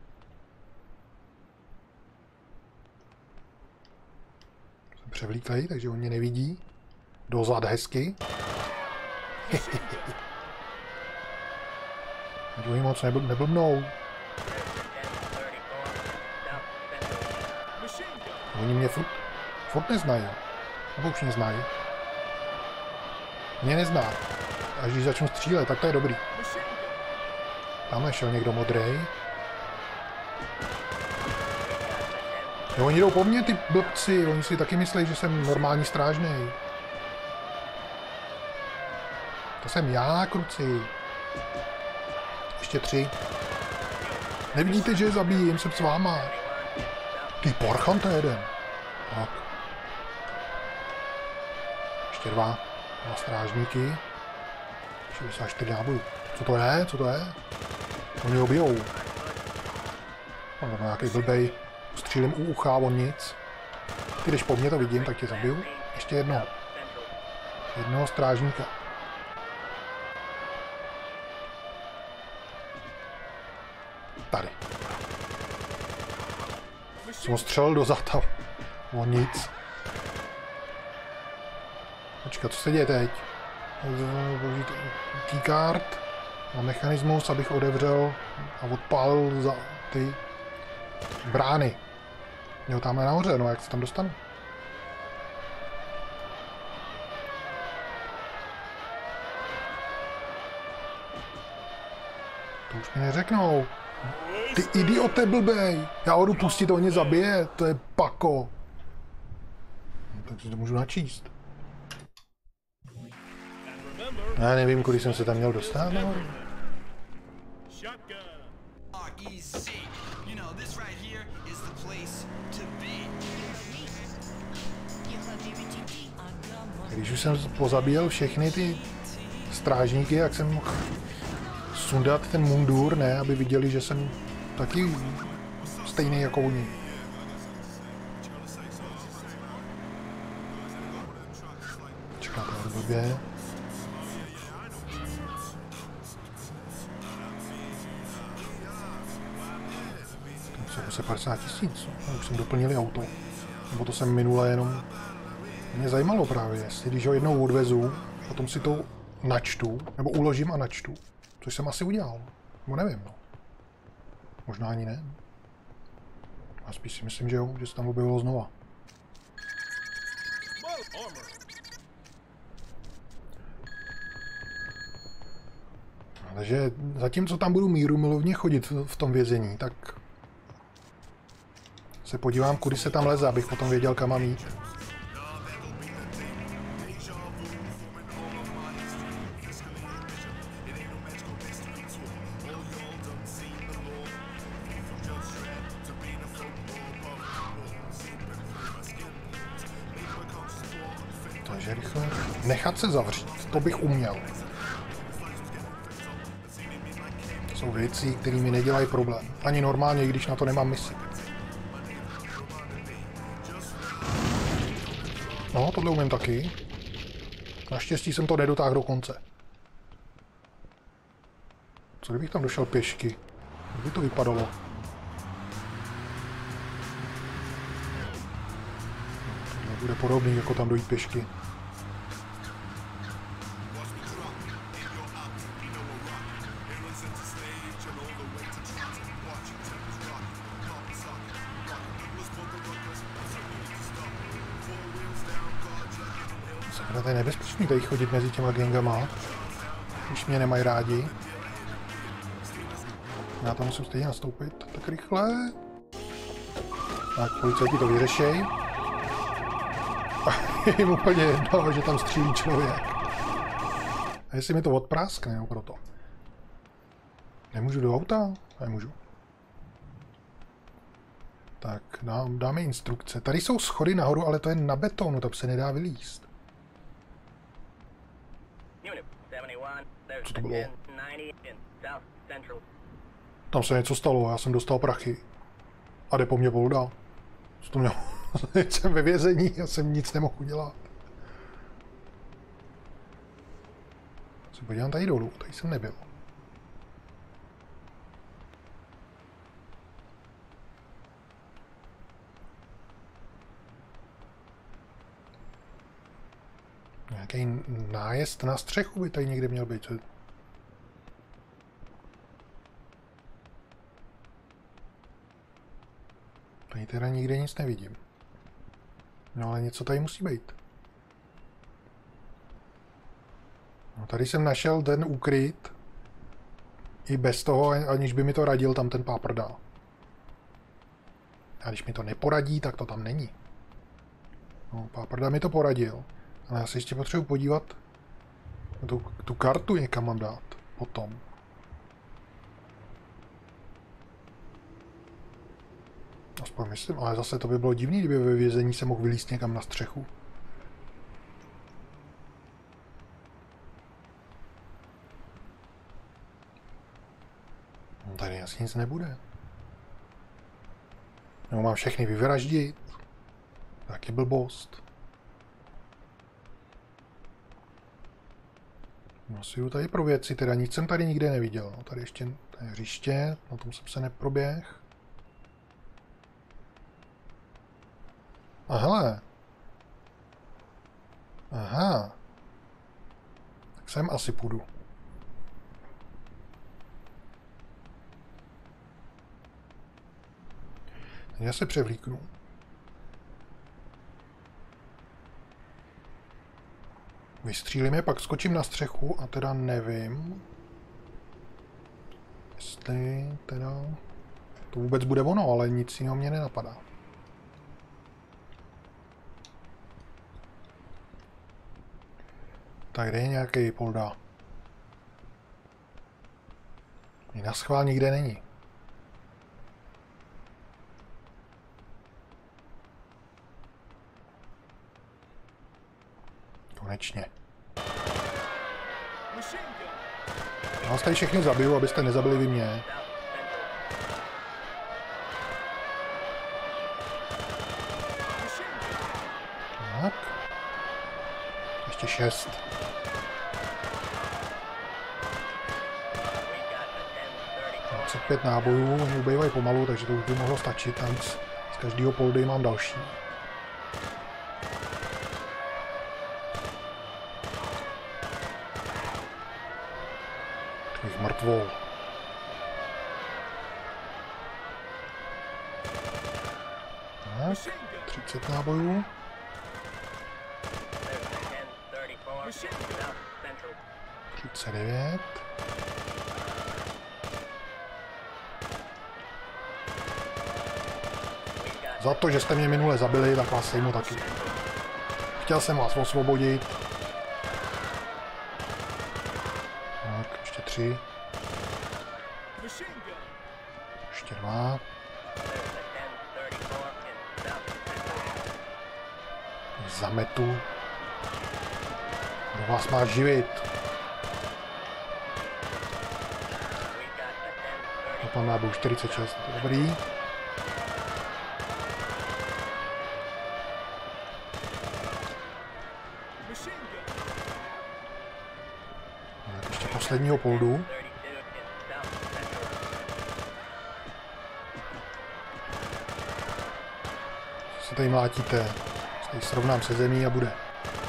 Jsem převlíklej, takže on mě nevidí. Dozad hezky. Oni moc nebl neblbnou. Oni mě furt, furt neznají. Nebo už mě znají. Mě nezná. Až když začnu střílet, tak to je dobrý. Tam šel někdo modrej. Jo, oni jdou po mně, ty blbci. Oni si taky myslí, že jsem normální strážnej. To jsem já, kruci. Ještě tři. Nevidíte, že je zabíjím, jsem s váma. Ty porchan, to je jeden. Tak. Ještě dva. Dva strážníky. šedesát čtyři nábojů. Co to je? Co to je? Oni ho bijou. Mám nějaký blbej. Střílím u ucha, on nic. Ty, když po mně to vidím, tak tě zabiju. Ještě jednoho. Jednoho strážníka. Tady. Jsem ho střelil do zata. On nic. Počkat, co se děje teď? Keycard a mechanismus, abych otevřel a odpálil za ty brány. Jo, tamhle nahoře, no jak se tam dostanu? To už mi neřeknou. Ty idiote blbej! Já ho jdu pustit, on mě zabije, to je pako. No, takže to můžu načíst. Já nevím, kudy jsem se tam měl dostat, no. Když už jsem pozabíjel všechny ty strážníky, jak jsem mohl sundat ten mundur, ne, aby viděli, že jsem taky stejný jako oni. Čekáte, ale blbě. To je padesát tisíc, no. Už jsem doplnili auto. Nebo to jsem minule jenom... Mě zajímalo právě, jestli když ho jednou odvezu, potom si to načtu, nebo uložím a načtu. Což jsem asi udělal. Nebo nevím, no. Možná ani ne. A spíš si myslím, že jo, že se tam objevilo znova. Takže zatímco tam budu míru milovně chodit v tom vězení, tak se podívám, kudy se tam leze, abych potom věděl, kam mám jít. Takže rychle nechat se zavřít, to bych uměl. To jsou věci, které mi nedělají problém. Ani normálně, i když na to nemám misi. No, tohle umím taky. Naštěstí jsem to nedotáhl do konce. Co kdybych tam došel pěšky? Jak by to vypadalo? Tohle bude podobný, jako tam dojít pěšky. To je nebezpečný tady chodit mezi těma gangama, když mě nemají rádi. Já to musím stejně nastoupit tak rychle. Tak, policajti to vyřešej. Je jim úplně jedno, že tam střílí člověk. A jestli mi to odpráskne, jo, proto. Nemůžu do auta? Nemůžu. Tak, dám, dáme instrukce. Tady jsou schody nahoru, ale to je na betonu, tam se nedá vylízt. Co to bylo? Tam se něco stalo, já jsem dostal prachy. A jde po mně volda. Co to mělo? Jsem ve vězení, já jsem nic nemohl udělat. Se podívám tady dolů, tady jsem nebyl. Nějaký nájezd na střechu by tady někde měl být. Tady teda nikde nic nevidím. No ale něco tady musí být. No, tady jsem našel ten úkryt. I bez toho, aniž by mi to radil tam ten páprda. A když mi to neporadí, tak to tam není. No, páprda mi to poradil. Ale já si ještě potřebuji podívat. Tu, tu kartu někam mám dát. Potom. Aspoň myslím, ale zase to by bylo divný, kdyby ve vězení se mohl vylízt někam na střechu. No, tady asi nic nebude. Nebo mám všechny vyvraždit. Taky blbost. No, si jdu tady pro věci, teda nic jsem tady nikde neviděl. No, tady ještě tady hřiště, na tom jsem se neproběh. A hele. Aha. Tak sem asi půjdu. Já se převlíknu. Vystřílím je, pak skočím na střechu a teda nevím, jestli teda to vůbec bude ono, ale nic jiného mě nenapadá. Tak kde je nějaký polda? Na schvál nikde není. Konečně. Já vás tady všechny zabiju, abyste nezabili vy mě. Tak. Ještě šest. dvacet pět nábojů, oni ubývají pomalu, takže to už by mohlo stačit. Tam z každého poldy mám další. Takových mrtvol. Tak, třicet nábojů. třicet devět. Za to, že jste mě minule zabili, tak vás sejmu taky. Chtěl jsem vás osvobodit. Tak, ještě tři. Ještě dva. Zametu. Kdo vás má živit? To má byl čtyřicet šest, dobrý. Ještě posledního poldu. Co se tady mlátíte? Tady srovnám se zemí a bude.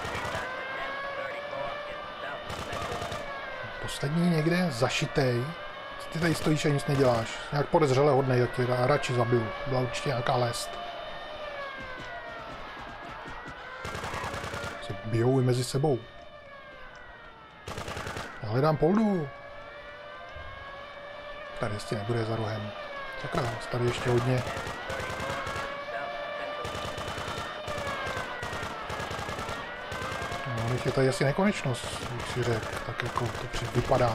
Poslední někde zašitej. Ty tady stojíš a nic neděláš. Nějak podezřele hodnej, tak tě radši zabiju. Byla určitě nějaká lest. Se bijou i mezi sebou. Já hledám poldu. Tady jistě nebude za rohem. Sakra, tady ještě hodně. No, je tady asi nekonečnost, bych si řekl. Tak jako to vypadá.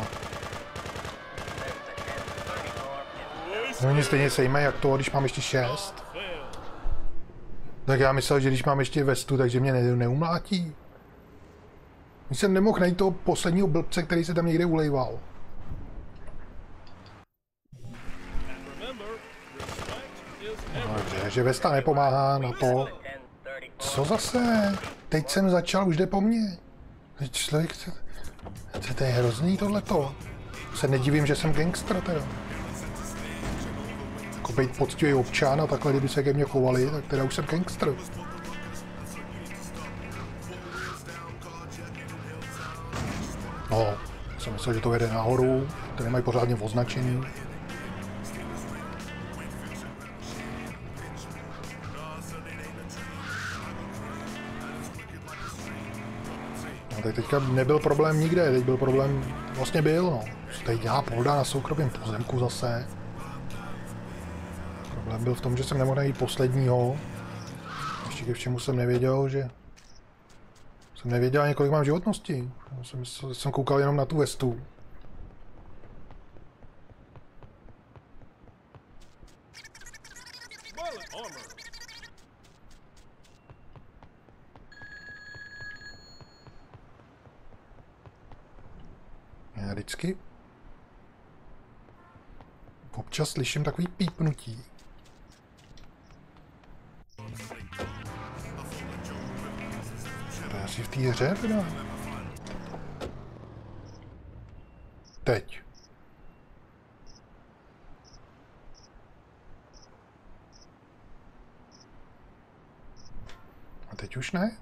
No oni stejně sejme jak to, když mám ještě šest. Tak já myslel, že když mám ještě vestu, takže mě ne neumlátí. Když jsem nemohl najít toho posledního blbce, který se tam někde ulejval. No dobře, že vesta nepomáhá na to. Co zase? Teď jsem začal, už jde po mně. Teď člověk... To je hrozný tohleto. Se nedivím, že jsem gangster teda. Jako být poctivý občan a takhle, kdyby se ke mně chovali, tak teda už jsem gangster. No, jsem myslel, že to vede nahoru, to nemají pořádně označený. No, tak teďka nebyl problém nikde, teď byl problém, vlastně byl, no. Tady dělá polda na soukromém pozemku zase. Problém byl v tom, že jsem nemohl najít posledního. Ještě ke všemu jsem nevěděl, že... Jsem nevěděl ani, kolik mám životnosti. Jsem, myslel, jsem koukal jenom na tu vestu. Já vždycky občas slyším takový pípnutí. To je asi v té hře teda. Teď. A teď už ne?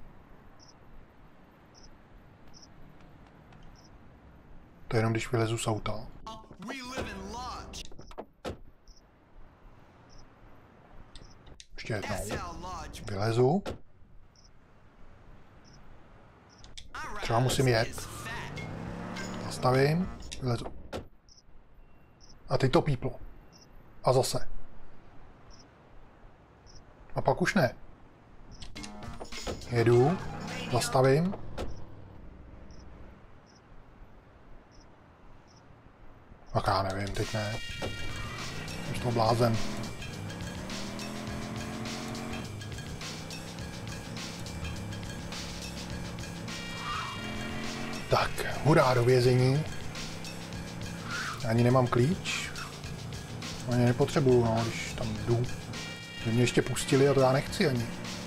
To je jenom, když vylezu z auta. Ještě jednou. Vylezu. Třeba musím jet. Zastavím. Vylezu. A teď to píplo. A zase. A pak už ne. Jedu. Zastavím. Tak já nevím, teď ne. Už to blázen. Tak, hurá do vězení. Ani nemám klíč. Ani nepotřebuju, no, když tam jdu. Že mě ještě pustili a to já nechci ani.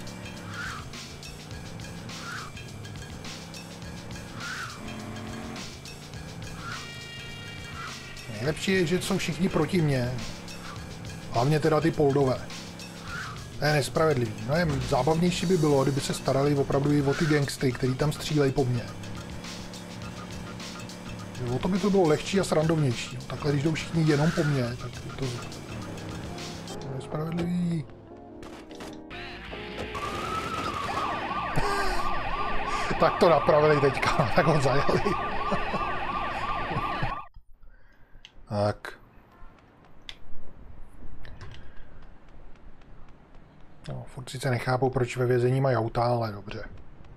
Nejlepší je, že jsou všichni proti mně. Hlavně teda ty poldové. To je nespravedlivý. No jen zábavnější by bylo, kdyby se starali opravdu i o ty gangstry, který tam střílejí po mně. O to by to bylo lehčí a srandovnější. Takhle, když jdou všichni jenom po mně, tak je to, to je nespravedlivý. Tak to napravili teďka, tak ho zajali. Tak. No, furt sice nechápou, proč ve vězení mají auta, ale dobře.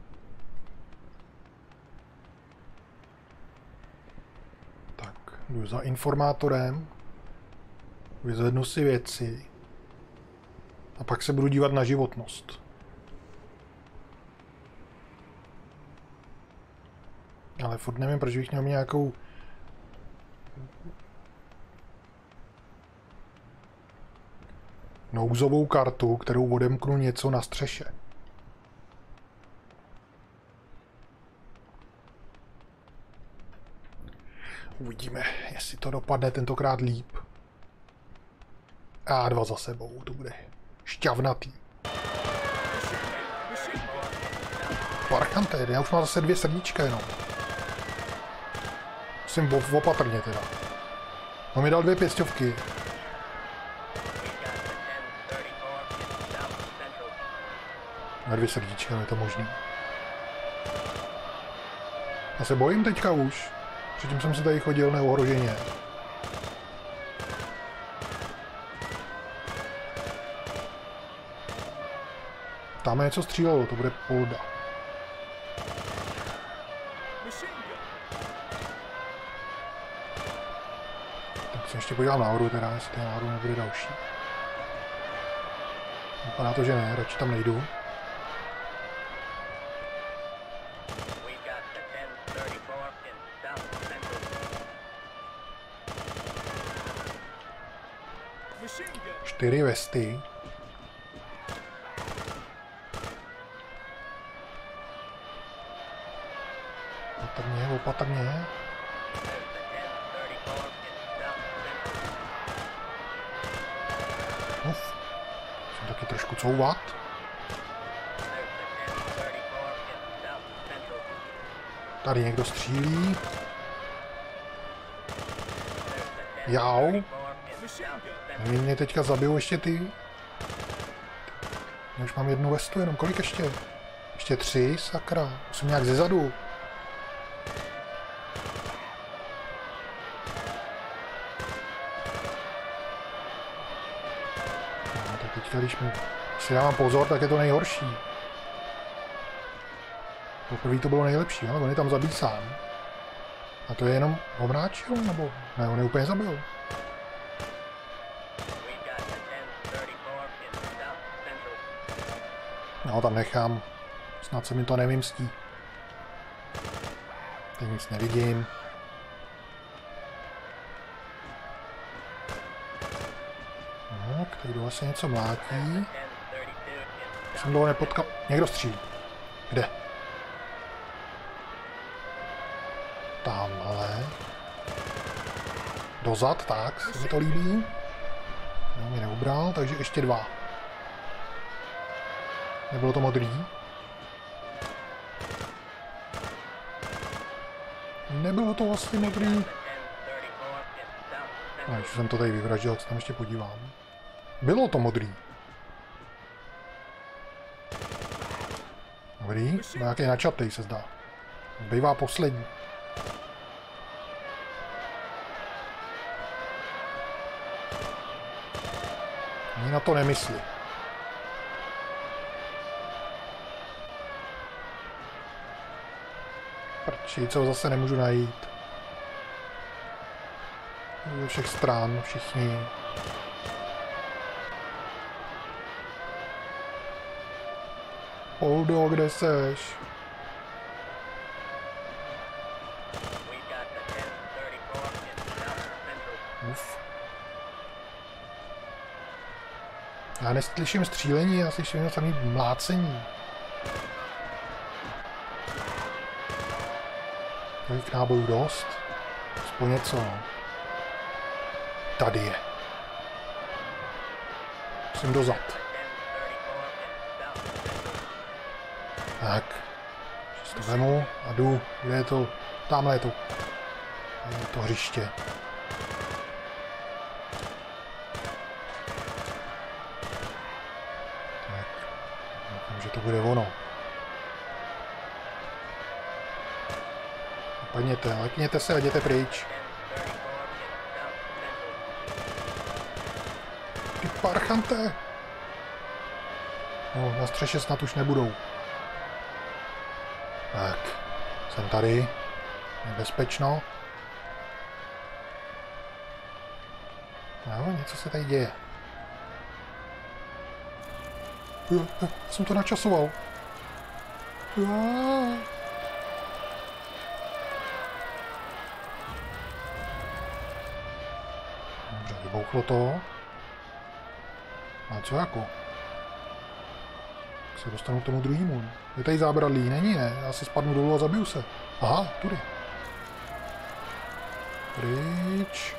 Tak, jdu za informátorem, vyzvednu si věci a pak se budu dívat na životnost. Ale furt nevím, proč bych měl mít nějakou... nouzovou kartu, kterou odemknu něco na střeše. Uvidíme, jestli to dopadne tentokrát líp. A dva za sebou, to bude šťavnatý. Parchante, já už mám zase dvě srdíčka jenom. Musím opatrně teda. On mi dal dvě pěstovky. Na dvě srdíčka, je to možný. Já se bojím teďka už. Předtím jsem se tady chodil neohroženě. Tam něco střílelo, to bude polda. Tak se ještě podívám nahoru teda, jestli nahoru nebude další. Vypadá to, že ne, radši tam nejdu. Čtyři vesty. Opatrně, opatrně. Uf. Musím taky trošku couvat. Tady někdo střílí. Jau. Nevím, mě teďka zabijou ještě ty. Já už mám jednu vestu, jenom kolik ještě? Ještě tři, sakra. Musím nějak zezadu. No, tak teďka, když mi si dávám pozor, tak je to nejhorší. Poprvé to bylo nejlepší, ale on je tam zabít sám. A to je jenom omráčil, nebo ne, on je úplně zabil. No, tam nechám. Snad se mi to nevymstí. Teď nic nevidím. No, tady kdo asi něco mlátí. Jsem dlouho nepotkal. Někdo střílí. Kde? Tamhle. Dozad, tak, se mi to líbí. No, mě neubral, takže ještě dva. Nebylo to modrý? Nebylo to vlastně modrý. No, když jsem to tady vyvraždil, tak se tam ještě podívám. Bylo to modrý. Dobrý, nějaký načatej se zdá. Bývá poslední. Ani na to nemyslí. Prči, co zase nemůžu najít. Ze všech stran, všichni. Poldo, kde seš? Uf. Já neslyším střílení, já slyším jenom samý mlácení. Kolik nábojů dost? Aspoň něco. Tady je. Musím dozad. Tak. Si to vemu a jdu. Kde je to? Tamhle je to. Je to hřiště. Tak. Doufám, že to bude ono. Padněte, lekněte se a jděte pryč. Ty parchante! No, na střeše snad už nebudou. Tak, jsem tady. Nebezpečno. No, něco se tady děje. Jo, jsem to načasoval. Jo. Vybouchlo to. A co jako? Jak se dostanu k tomu druhému? Je tady zábradlí? Není, ne? Já si spadnu dolů a zabiju se. Aha, tudy. Pryč.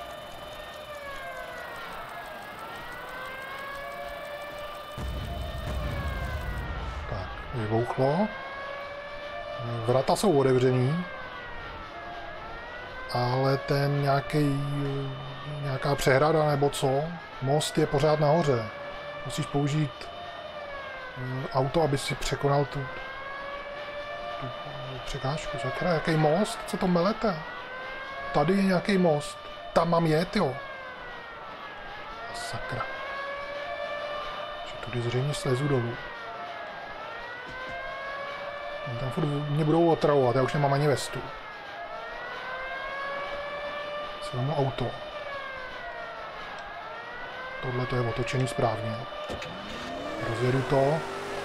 Tak, vybouchlo. Vrata jsou otevřený. Ale ten nějaký, nějaká přehrada nebo co, most je pořád nahoře. Musíš použít auto, aby si překonal tu, tu překážku. Sakra, jaký most? Co to melete? Tady je nějaký most. Tam mám jet, jo. Sakra. Že tudy zřejmě slezu dolů. Tam furt mě budou otravovat, já už nemám ani vestu. Si mám auto. Tohle to je otočený správně. Rozjedu to.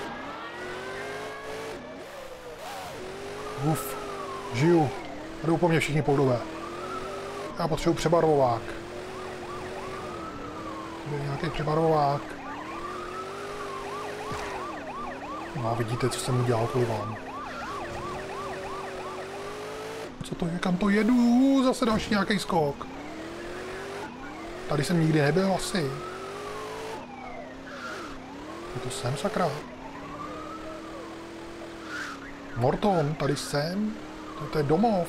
Uf, žiju. Jdou po mně všichni poudové. Já potřebuji přebarvovák. Tady je nějaký přebarvovák. No a vidíte, co jsem udělal kvůli vám. Co to je? Kam to jedu? Zase další nějaký skok. Tady jsem nikdy nebyl asi. Je to sem, sakra. Morton, tady jsem. To, to je domov.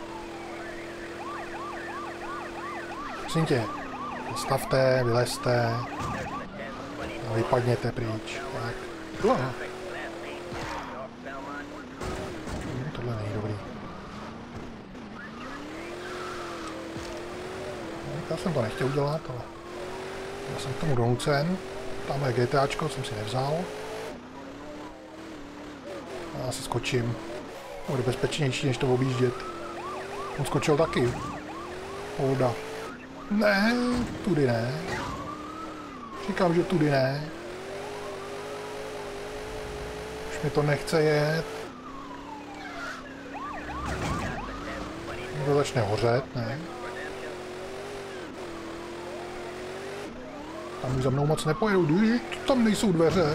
Prosím tě, zastavte, vylezte a vypadněte pryč. Tak. Uh. Hmm, tohle není dobrý. Já jsem to nechtěl udělat, ale já jsem k tomu donucen. Tamhle GTAčko jsem si nevzal. Já si skočím. Bude bezpečnější, než to objíždět. On skočil taky. Polda. Ne, tudy ne. Říkám, že tudy ne. Už mi to nechce jet. To začne hořet, ne? Tam už za mnou moc nepojedou, tam nejsou dveře.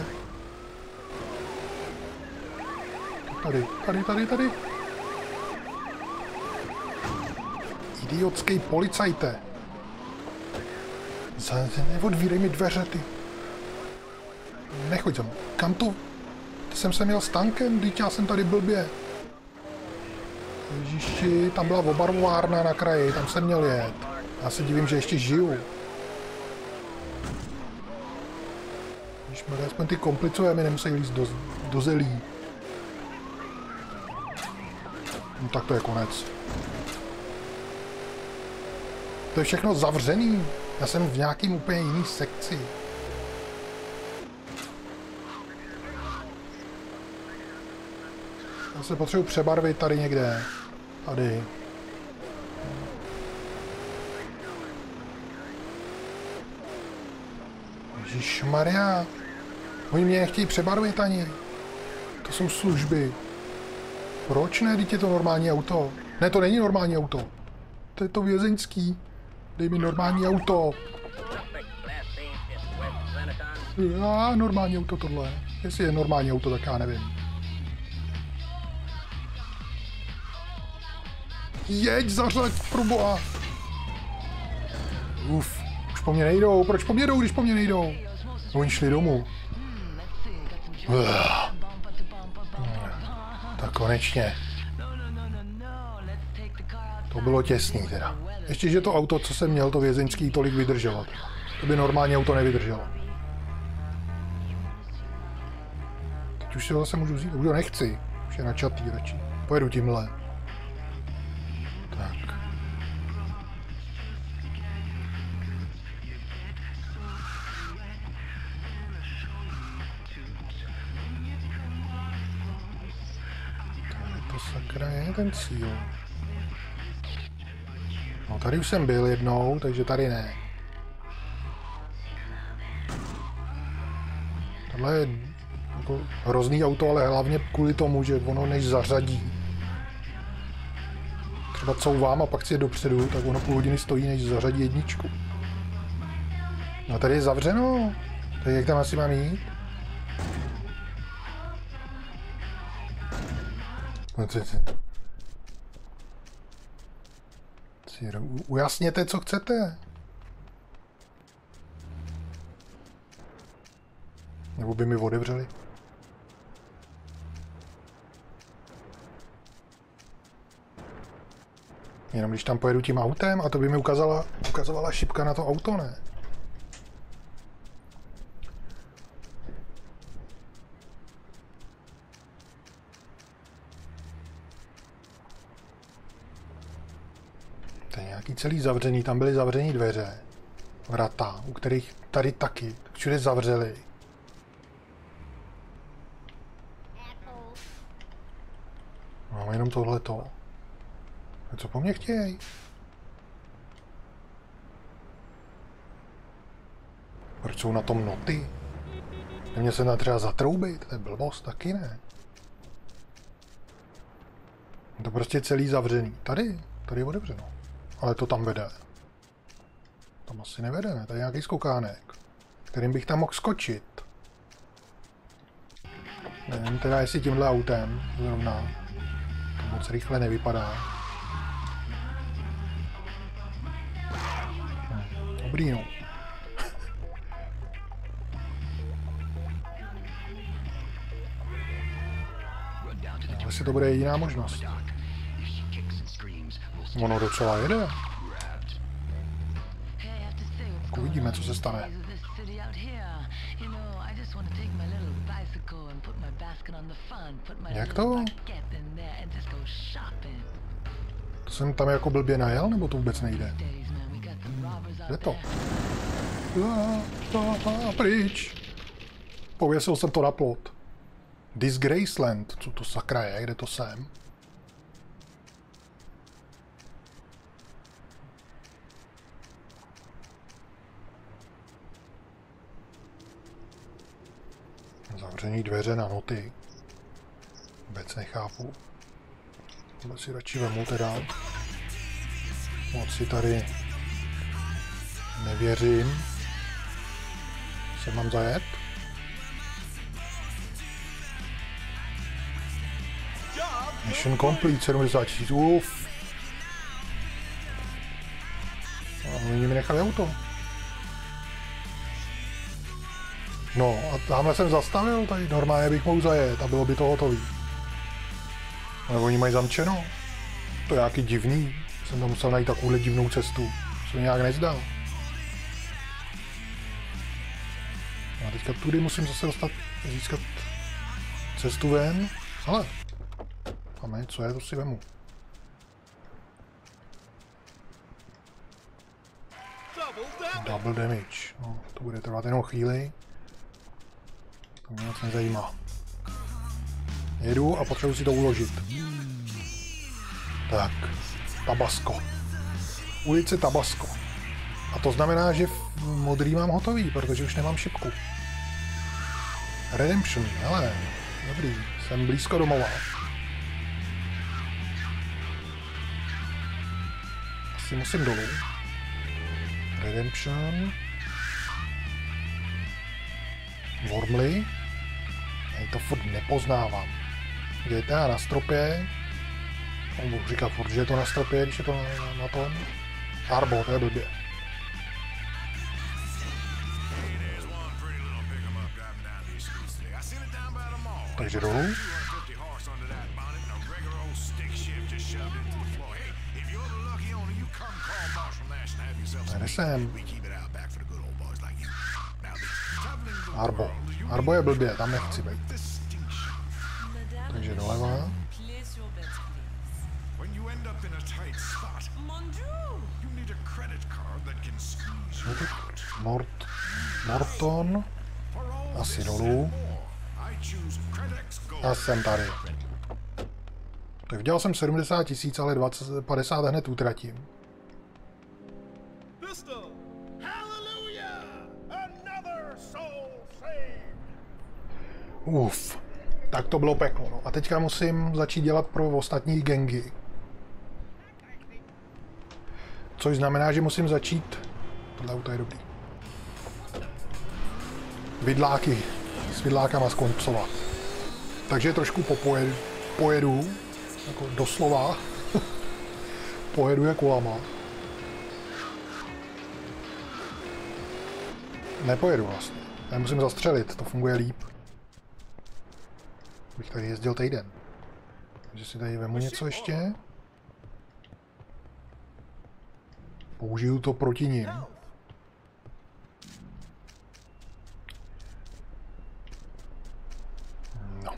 Tady, tady, tady, tady. Idiotský policajte. Neodvírej mi dveře, ty. Nechoď za mnou. Kam to? Ty jsem se měl s tankem, teď já jsem tady blbě. Ježiši, tam byla obarvovárna na kraji, tam jsem měl jet. Já se divím, že ještě žiju. Ježišmarja, aspoň ty komplicové mi nemusí líst do, do zelí. No tak to je konec. To je všechno zavřený. Já jsem v nějakým úplně jiný sekci. Já se potřebuji přebarvit tady někde. Tady. Ježišmarja. Oni mě nechtějí přebarvit ani. To jsou služby. Proč ne? Teď je to normální auto. Ne, to není normální auto. To je to vězeňský. Dej mi normální auto. Já, normální auto tohle. Jestli je normální auto, tak já nevím. Jeď, zařaď, proboha. Uf, už po mně nejdou. Proč po mně jdou, když po mně nejdou? No, oni šli domů. Ugh. Tak konečně. To bylo těsný teda. Ještě, že to auto, co jsem měl, to vězeňský, tolik vydrželo. To by normálně auto nevydrželo. Teď už si ho zase můžu vzít. Už ho nechci. Už je načatý radši. Pojedu tímhle. Tak. To sakra je ten cíl. No tady už jsem byl jednou, takže tady ne. Tohle je jako hrozný auto, ale hlavně kvůli tomu, že ono než zařadí. Třeba couvám a pak si je dopředu, tak ono půl hodiny stojí, než zařadí jedničku. No tady je zavřeno. Tak jak tam asi mám jít? No, co, co? Ujasněte, co chcete. Nebo by mi otevřeli. Jenom když tam pojedu tím autem a to by mi ukázala, ukazovala šipka na to auto, ne? To je nějaký celý zavřený, tam byly zavřený dveře. Vrata, u kterých tady taky všude zavřeli. Máme jenom tohleto. A co po mně chtějí? Proč jsou na tom noty? Neměl se na třeba zatroubit, to je blbost, taky ne. Je to prostě celý zavřený. Tady, tady je otevřeno. Ale to tam vede. Tam asi nevede, ne? Tady je nějaký skokánek, kterým bych tam mohl skočit. Nevím teda, jestli tímhle autem zrovna. To moc rychle nevypadá. Hm, dobrý, no. Asi to bude jediná možnost. Ono docela jede. Uvidíme, co se stane. Jak to? To jsem tam jako blbě najel, nebo to vůbec nejde? Jde to? A, a, pryč. Pověsil jsem to na plot. Disgraceland, co to sakra je, kde to jsem? Zavřený dveře na noty. Vůbec nechápu. Tohle si radši vemu teda. Moc si tady nevěřím. Se mám zajet? Mission complete, sedmdesát tisíc, uf. A oni mi nechali auto. No a tamhle jsem zastavil, tady normálně bych mohl zajet a bylo by to hotový. Ale oni mají zamčeno. To je nějaký divný. Jsem tam musel najít takovouhle divnou cestu. Co mi nějak nezdá. A teďka tudy musím zase dostat, získat cestu ven. Ale tam co je, to si vemu. Double damage. No, to bude trvat jenom chvíli. To mě moc nezajímá. Jedu a potřebuji si to uložit. Tak, Tabasco. Ulice Tabasco. A to znamená, že modrý mám hotový, protože už nemám šipku. Redemption, hele, dobrý, jsem blízko domova. Asi musím dolů. Redemption. Wormley. Já to furt nepoznávám. G T A na stropě. On budu říkat furt, že je to na stropě, když je to na, na, na tom. Arbo, to je blbě. Takže dolů. Tady jsem. Arbo. Arbo je blbě, tam nechci být. Takže doleva. Mort, Morton. Asi dolů. A jsem tady. Tak vydělal jsem sedmdesát tisíc, ale dvacet, padesát hned utratím. Uf, tak to bylo peklo. No. A teďka musím začít dělat pro ostatní gangy. Což znamená, že musím začít... Tohle auto je dobrý. vidláky s vidlákama skoncovat. Takže trošku popojedu, pojedu, jako doslova, pojedu je kolama. Nepojedu vlastně. Já musím zastřelit, to funguje líp. Bych tady jezdil týden. Takže si tady vemu něco ještě. Použiju to proti nim. No.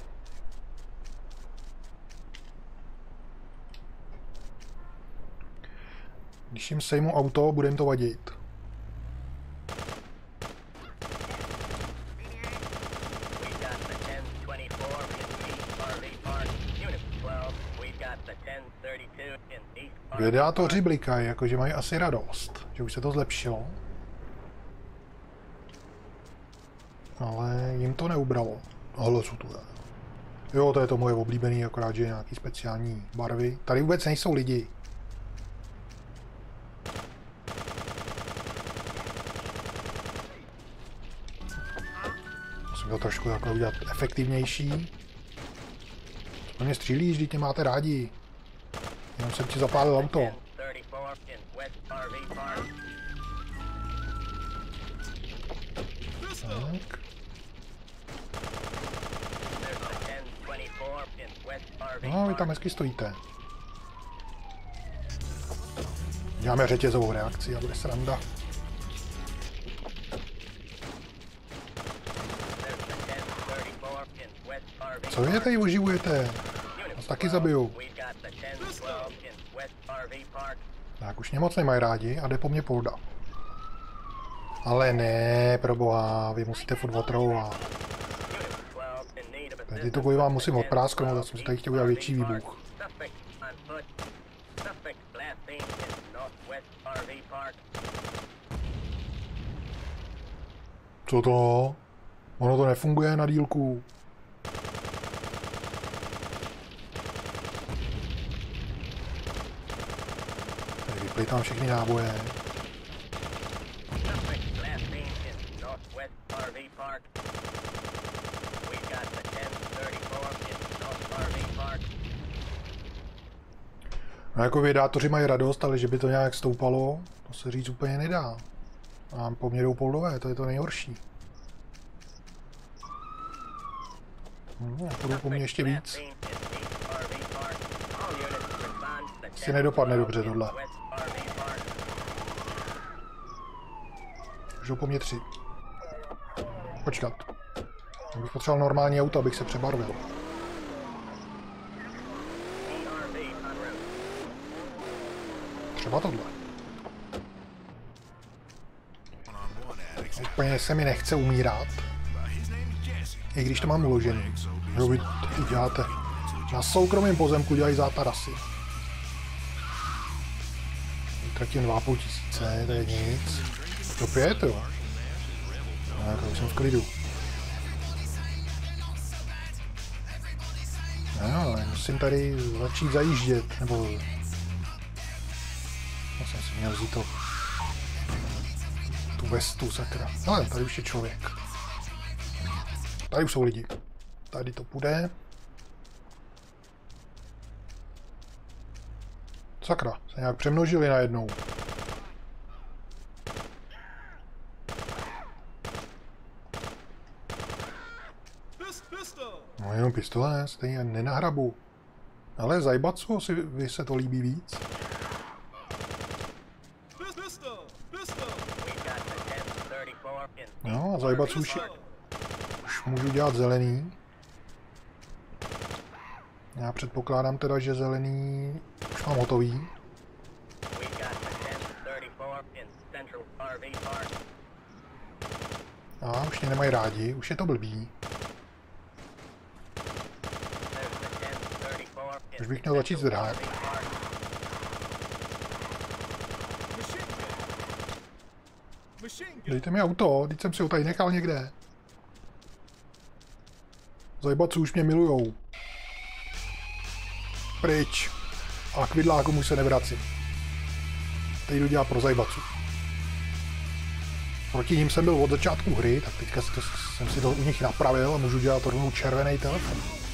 Když jim sejmu auto, bude jim to vadit. Vědátoři blikají, jakože mají asi radost, že už se to zlepšilo. Ale jim to neubralo. Tohle jsou tu. Jo, to je to moje oblíbený, akorát, že je nějaký speciální barvy. Tady vůbec nejsou lidi. Musím to trošku takhle udělat efektivnější. Co mě střílíš, vždyť tě máte rádi. Jenom jsem ti zapálil auto. Tak. No, vy tam hezky stojíte. Děláme řetězovou reakci a bude sranda. Co vy je tady oživujete? Vás taky zabiju. Tak už mě moc nemají rádi a jde po mně polda. Ale ne, proboha, vy musíte furt otravovat. Tady to boj vám musím odprásknout, a jsem si tady chtěl udělat větší výbuch. Co to? Ono to nefunguje na dílku. Tady vyplýtám všechny náboje. No jako vědátoři mají radost, ale že by to nějak stoupalo, to se říct úplně nedá. A po mně jdou poldové, to je to nejhorší. No, půjdu po mně ještě víc. Si nedopadne dobře tohle. Už jdou po mně tři. Počkat. Já bych potřeboval normální auto, abych se přebarvil. Třeba tohle. Úplně se mi nechce umírat. I když to mám uložený. Jo, vy to děláte. Na soukromém pozemku dělají zátarasy. Utratím dva a půl tisíce, to je nic. To pět, jo. No, to už jsem v klidu. No, musím tady začít zajíždět, nebo... Já jsem si měl vzít to... tu vestu, sakra. Ale tady už je člověk. Tady už jsou lidi. Tady to půjde. Sakra, se nějak přemnožili najednou. No jenom pistole, stejně nenahrabu. Ale Zajbatsu, si vy se to líbí víc. No a Zajbatsu už, už můžu dělat zelený. Já předpokládám teda, že zelený už mám hotový. A už mě nemají rádi, už je to blbý. Už bych měl začít zdrhat. Dejte mi auto, teď jsem si ho tady nechal někde. Zajbatsu už mě milujou. Pryč. A k vidlákům už se nevracím. Teď jdu dělat pro Zajbatsu. proti ním jsem byl od začátku hry, tak teďka jsem si to u nich napravil a můžu dělat rovnou červený telefon.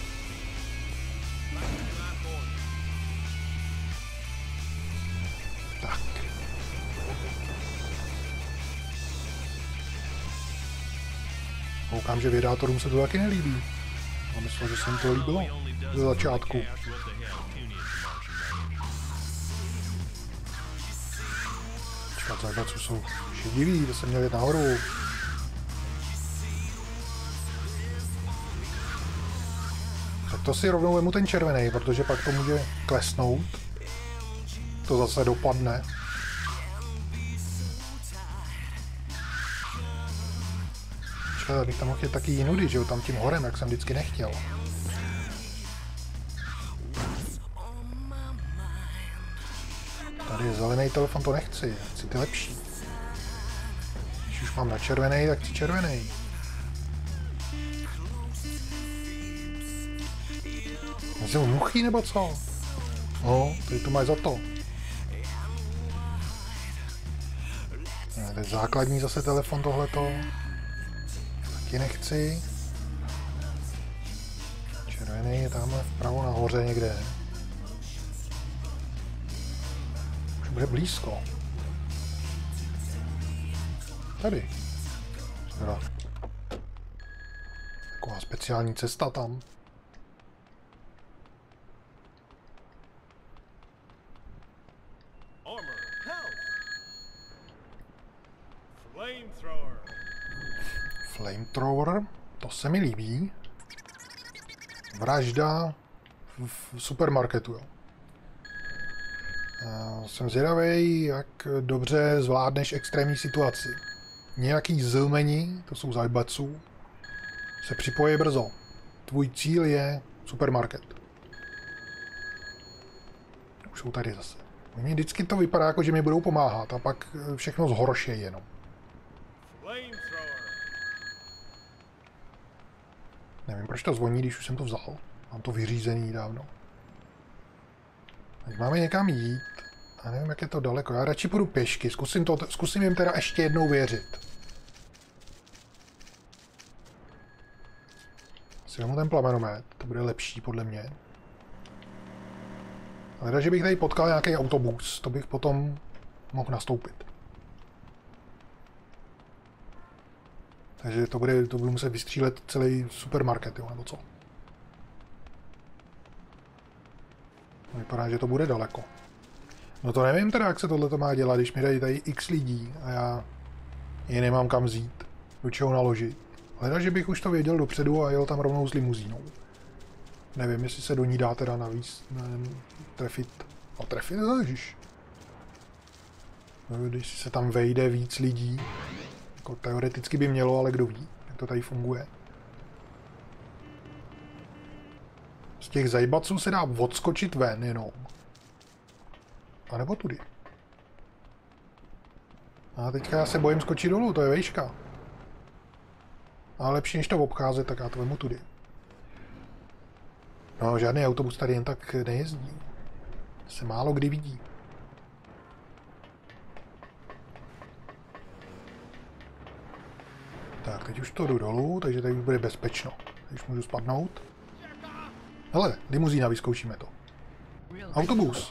Tak. Koukám, že vědátorům se to taky nelíbí. A myslel, že se jim to líbilo ze začátku. Čekat, zajbaců jsou šediví, to jsem měl jít nahoru. Tak to si rovnou vemu ten červený, protože pak to může klesnout. To zase dopadne. Čekat, abych tam mohl jít taky jinudy, že jo, tam tím horem, jak jsem vždycky nechtěl. Tady je zelený telefon, to nechci, chci ty lepší. Když už mám na červený, tak chci červený. Jsou muchy nebo co? No, tady to máš za to. Ne, to je základní zase telefon tohleto. Taky nechci. Červený je tamhle vpravo nahoře někde. Už bude blízko. Tady. Teda. Taková speciální cesta tam. Flamethrower, to se mi líbí. Vražda v supermarketu, jo. Já jsem zvědavý, jak dobře zvládneš extrémní situaci. Nějaký zlmení, to jsou zajbaců, se připojí brzo. Tvůj cíl je supermarket. Už jsou tady zase. Oni vždycky to vypadá jako, že mi budou pomáhat a pak všechno zhorší jenom. Nevím, proč to zvoní, když už jsem to vzal. Mám to vyřízený dávno. Teď máme někam jít. A nevím, jak je to daleko. Já radši půjdu pěšky. Zkusím, to, zkusím jim teda ještě jednou věřit. Si vezmu ten plamenomet. To bude lepší, podle mě. Ale že bych tady potkal nějaký autobus, to bych potom mohl nastoupit. Takže to bude, to budu muset vystřílet celý supermarket, jo, nebo co? Vypadá, že to bude daleko. No to nevím teda, jak se tohle má dělat, když mi dají tady x lidí a já je nemám kam vzít, do čeho naložit. Hleda, že bych už to věděl dopředu a jel tam rovnou s limuzínou. Nevím, jestli se do ní dá teda navíc ne, trefit. No trefit, ježiš. No, když se tam vejde víc lidí, jako teoreticky by mělo, ale kdo ví, jak to tady funguje. Z těch zajbaců se dá odskočit ven jenom. A nebo tudy. A teďka já se bojím skočit dolů, to je vejška. Ale lepší než to obcházet, tak já to vemu tudy. No, žádný autobus tady jen tak nejezdí. Se málo kdy vidí. Tak, teď už to jdu dolů, takže tady už bude bezpečno. Teď už můžu spadnout. Hele, limuzína, vyzkoušíme to. Autobus.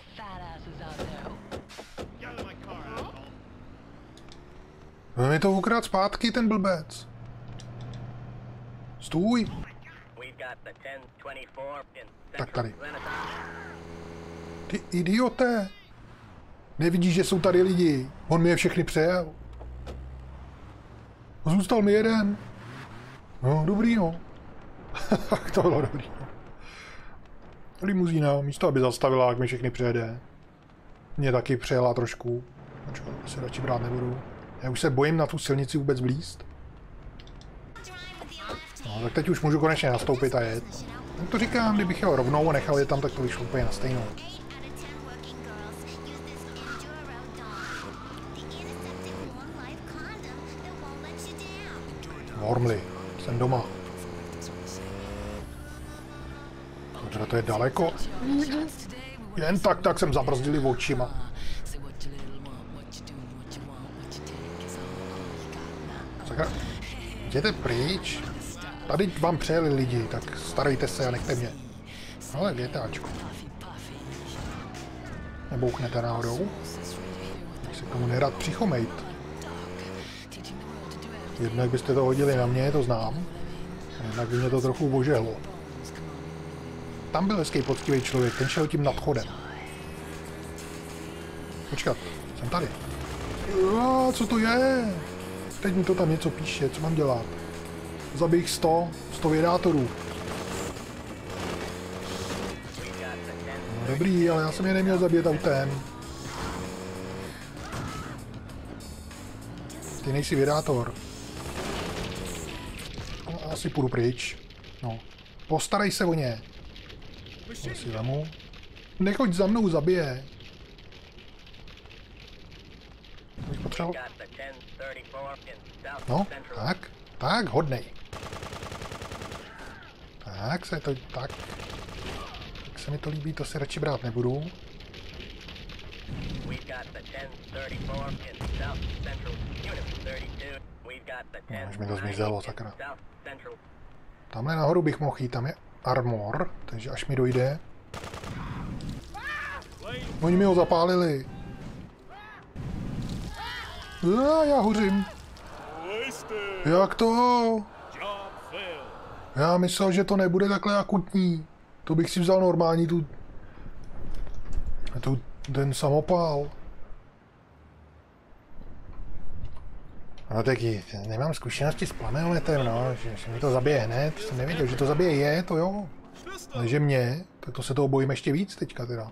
No mi to ukrát zpátky, ten blbec. Stůj. Tak tady. Ty idioté. Nevidíš, že jsou tady lidi. On mi je všechny přejel. Zůstal mi jeden. No, dobrý, no. To bylo dobrý, no. Limuzína, místo aby zastavila, jak mi všechny přejede. Mě taky přejela trošku. Počkej, to si radši brát nebudu. Já už se bojím na tu silnici vůbec blízt. No, tak teď už můžu konečně nastoupit a jet. Tak to říkám, kdybych jel rovnou a nechal je tam, tak to vyšlo úplně na stejnou. Wormley, jsem doma. Protože to je daleko. Jen tak, tak jsem zabrzdili očima. Sakra. Jděte pryč. Tady vám přejeli lidi, tak starejte se a nechte mě. Ale větáčku. Nebouknete náhodou? Tak se k tomu nerad přichomejt. Jednak byste to hodili na mě, to znám. Jednak by mě to trochu ožehlo. Tam byl hezký poctivý člověk, ten šel tím nadchodem. Počkat, jsem tady. A, co to je? Teď mi to tam něco píše, co mám dělat? Zabij sto, sto vědátorů. No, dobrý, ale já jsem je neměl zabít autem. Ty nejsi vědátor. No, asi půjdu pryč. No, postarej se o ně. Já si vemu. Nechoď za mnou, zabije. Bych potřeboval. No, tak, tak, hodnej. Tak se to, tak. Jak se mi to líbí, to si radši brát nebudu. No, už mi to zmizelo, sakra. Tamhle nahoru bych mohl jít, tam je armor, takže až mi dojde. Oni mi ho zapálili. A já hořím. Jak to? Já myslel, že to nebude takhle akutní. To bych si vzal normální tu... tu ten samopál. No tak nemám zkušenosti s plameometem, no, že, že mi to zabije hned. Jsem nevěděl, že to zabije je, to jo. Ale že mě, tak to se toho bojím ještě víc teďka teda.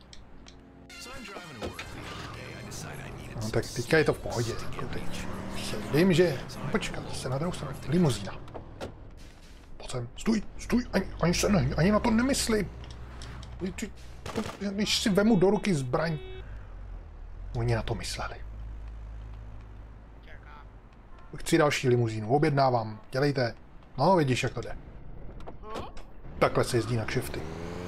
No tak teďka je to v pohodě. Jako teď. Vím, že... No, počkat, se na druhou stranu. Limuzína. Pojď sem. Stůj, stůj, ani, ani, se ne, ani na to nemyslím. Když si vemu do ruky zbraň. Oni na to mysleli. Chci další limuzínu, objednávám, dělejte. No, vidíš, jak to jde. Takhle se jezdí na kšefty.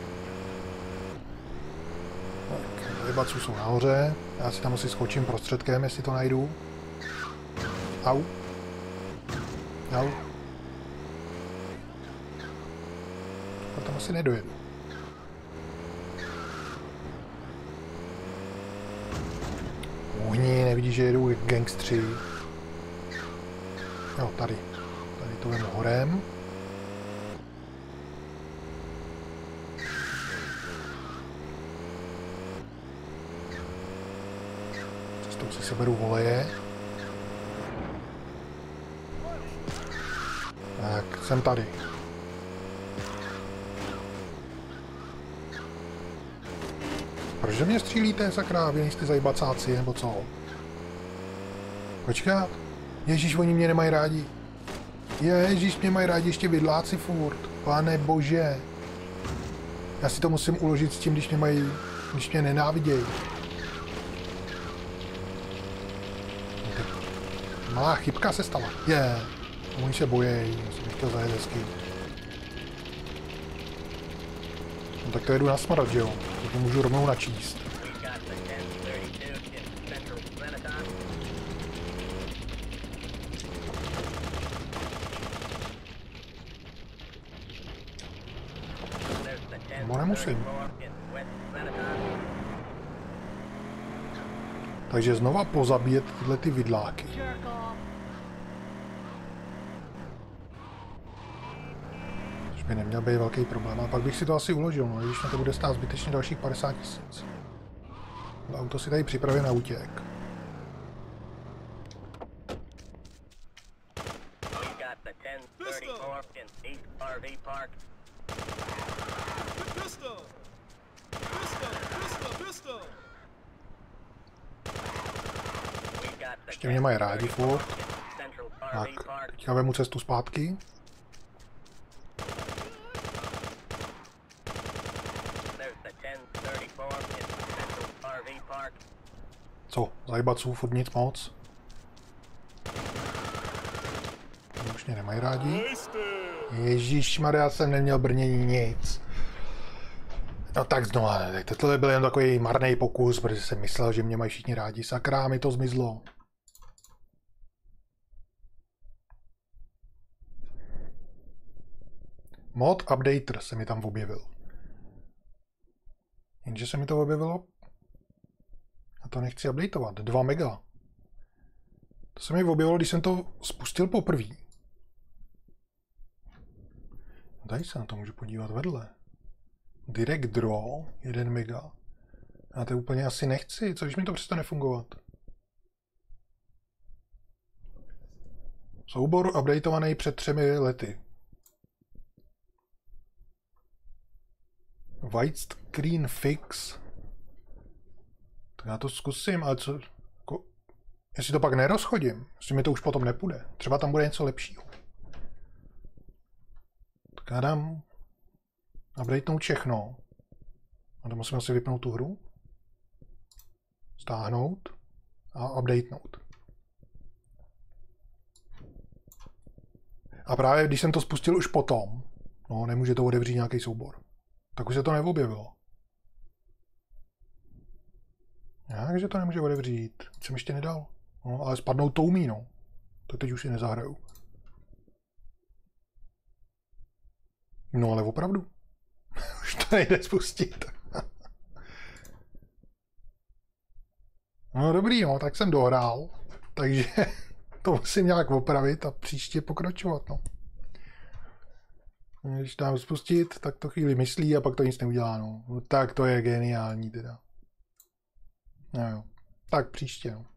Tak, rybaců jsou nahoře. Já si tam asi skočím prostředkem, jestli to najdu. Au. Au. A tam asi nedojedu. Uhni, nevidíš, že jedou gangstři. Jo, tady. Tady to vemu horem. Cestou si seberu voleje. Tak, jsem tady. Proč do mě střílíte, sakra? Vy nejste zajbacáci, nebo co? Počkat. Ježíš, oni mě nemají rádi. Ježíš, mě mají rádi ještě vidláci furt. Pane bože. Já si to musím uložit s tím, když mě mají, když mě nenávidějí. Malá chybka se stala. Je. Yeah. Oni se bojejí. Já jsem chtěl zajet hezky. No tak to jedu na smrt, že jo? To můžu rovnou načíst. Nebo nemusím. Takže znova pozabíjet tyhle ty vidláky. Což by neměl být velký problém. A pak bych si to asi uložil, no, když mě to bude stát zbytečně dalších padesát tisíc. Auto si tady připravím na útěk. Ještě mě mají rádi furt. Tak, teďka vemu cestu zpátky. Co? Zajbaců furt nic moc. Už mě nemají rádi. Ježišmarja, já jsem neměl brnění nic. No tak znova, tak tohle byl jen takový marný pokus, protože jsem myslel, že mě mají všichni rádi. Sakra, mi to zmizlo. Mod updater se mi tam objevil. Jenže se mi to objevilo. A to nechci updateovat. dva mega. To se mi objevilo, když jsem to spustil poprvé. Tady se na to můžu podívat vedle. Direct draw, jeden mega. A to úplně asi nechci, co když mi to přestane fungovat? Soubor updateovaný před třemi lety. White screen fix. Tak já to zkusím, ale co... Jako, jestli to pak nerozchodím, jestli mi to už potom nepůjde. Třeba tam bude něco lepšího. Tak já dám updatenout všechno. A to musím asi vypnout tu hru. Stáhnout a updatenout. A právě když jsem to spustil už potom, no nemůže to otevřít nějaký soubor. Tak už se to neobjevilo. Takže to nemůže otevřít. Jsem ještě nedal. No, ale spadnout to umí, no. To teď už si nezahraju. No ale opravdu. Už to nejde spustit. No dobrý, no, tak jsem dohrál. Takže to musím nějak opravit a příště pokračovat, no. Když dám spustit, tak to chvíli myslí a pak to nic neudělá, no. No tak to je geniální teda. No jo. Tak příště, no.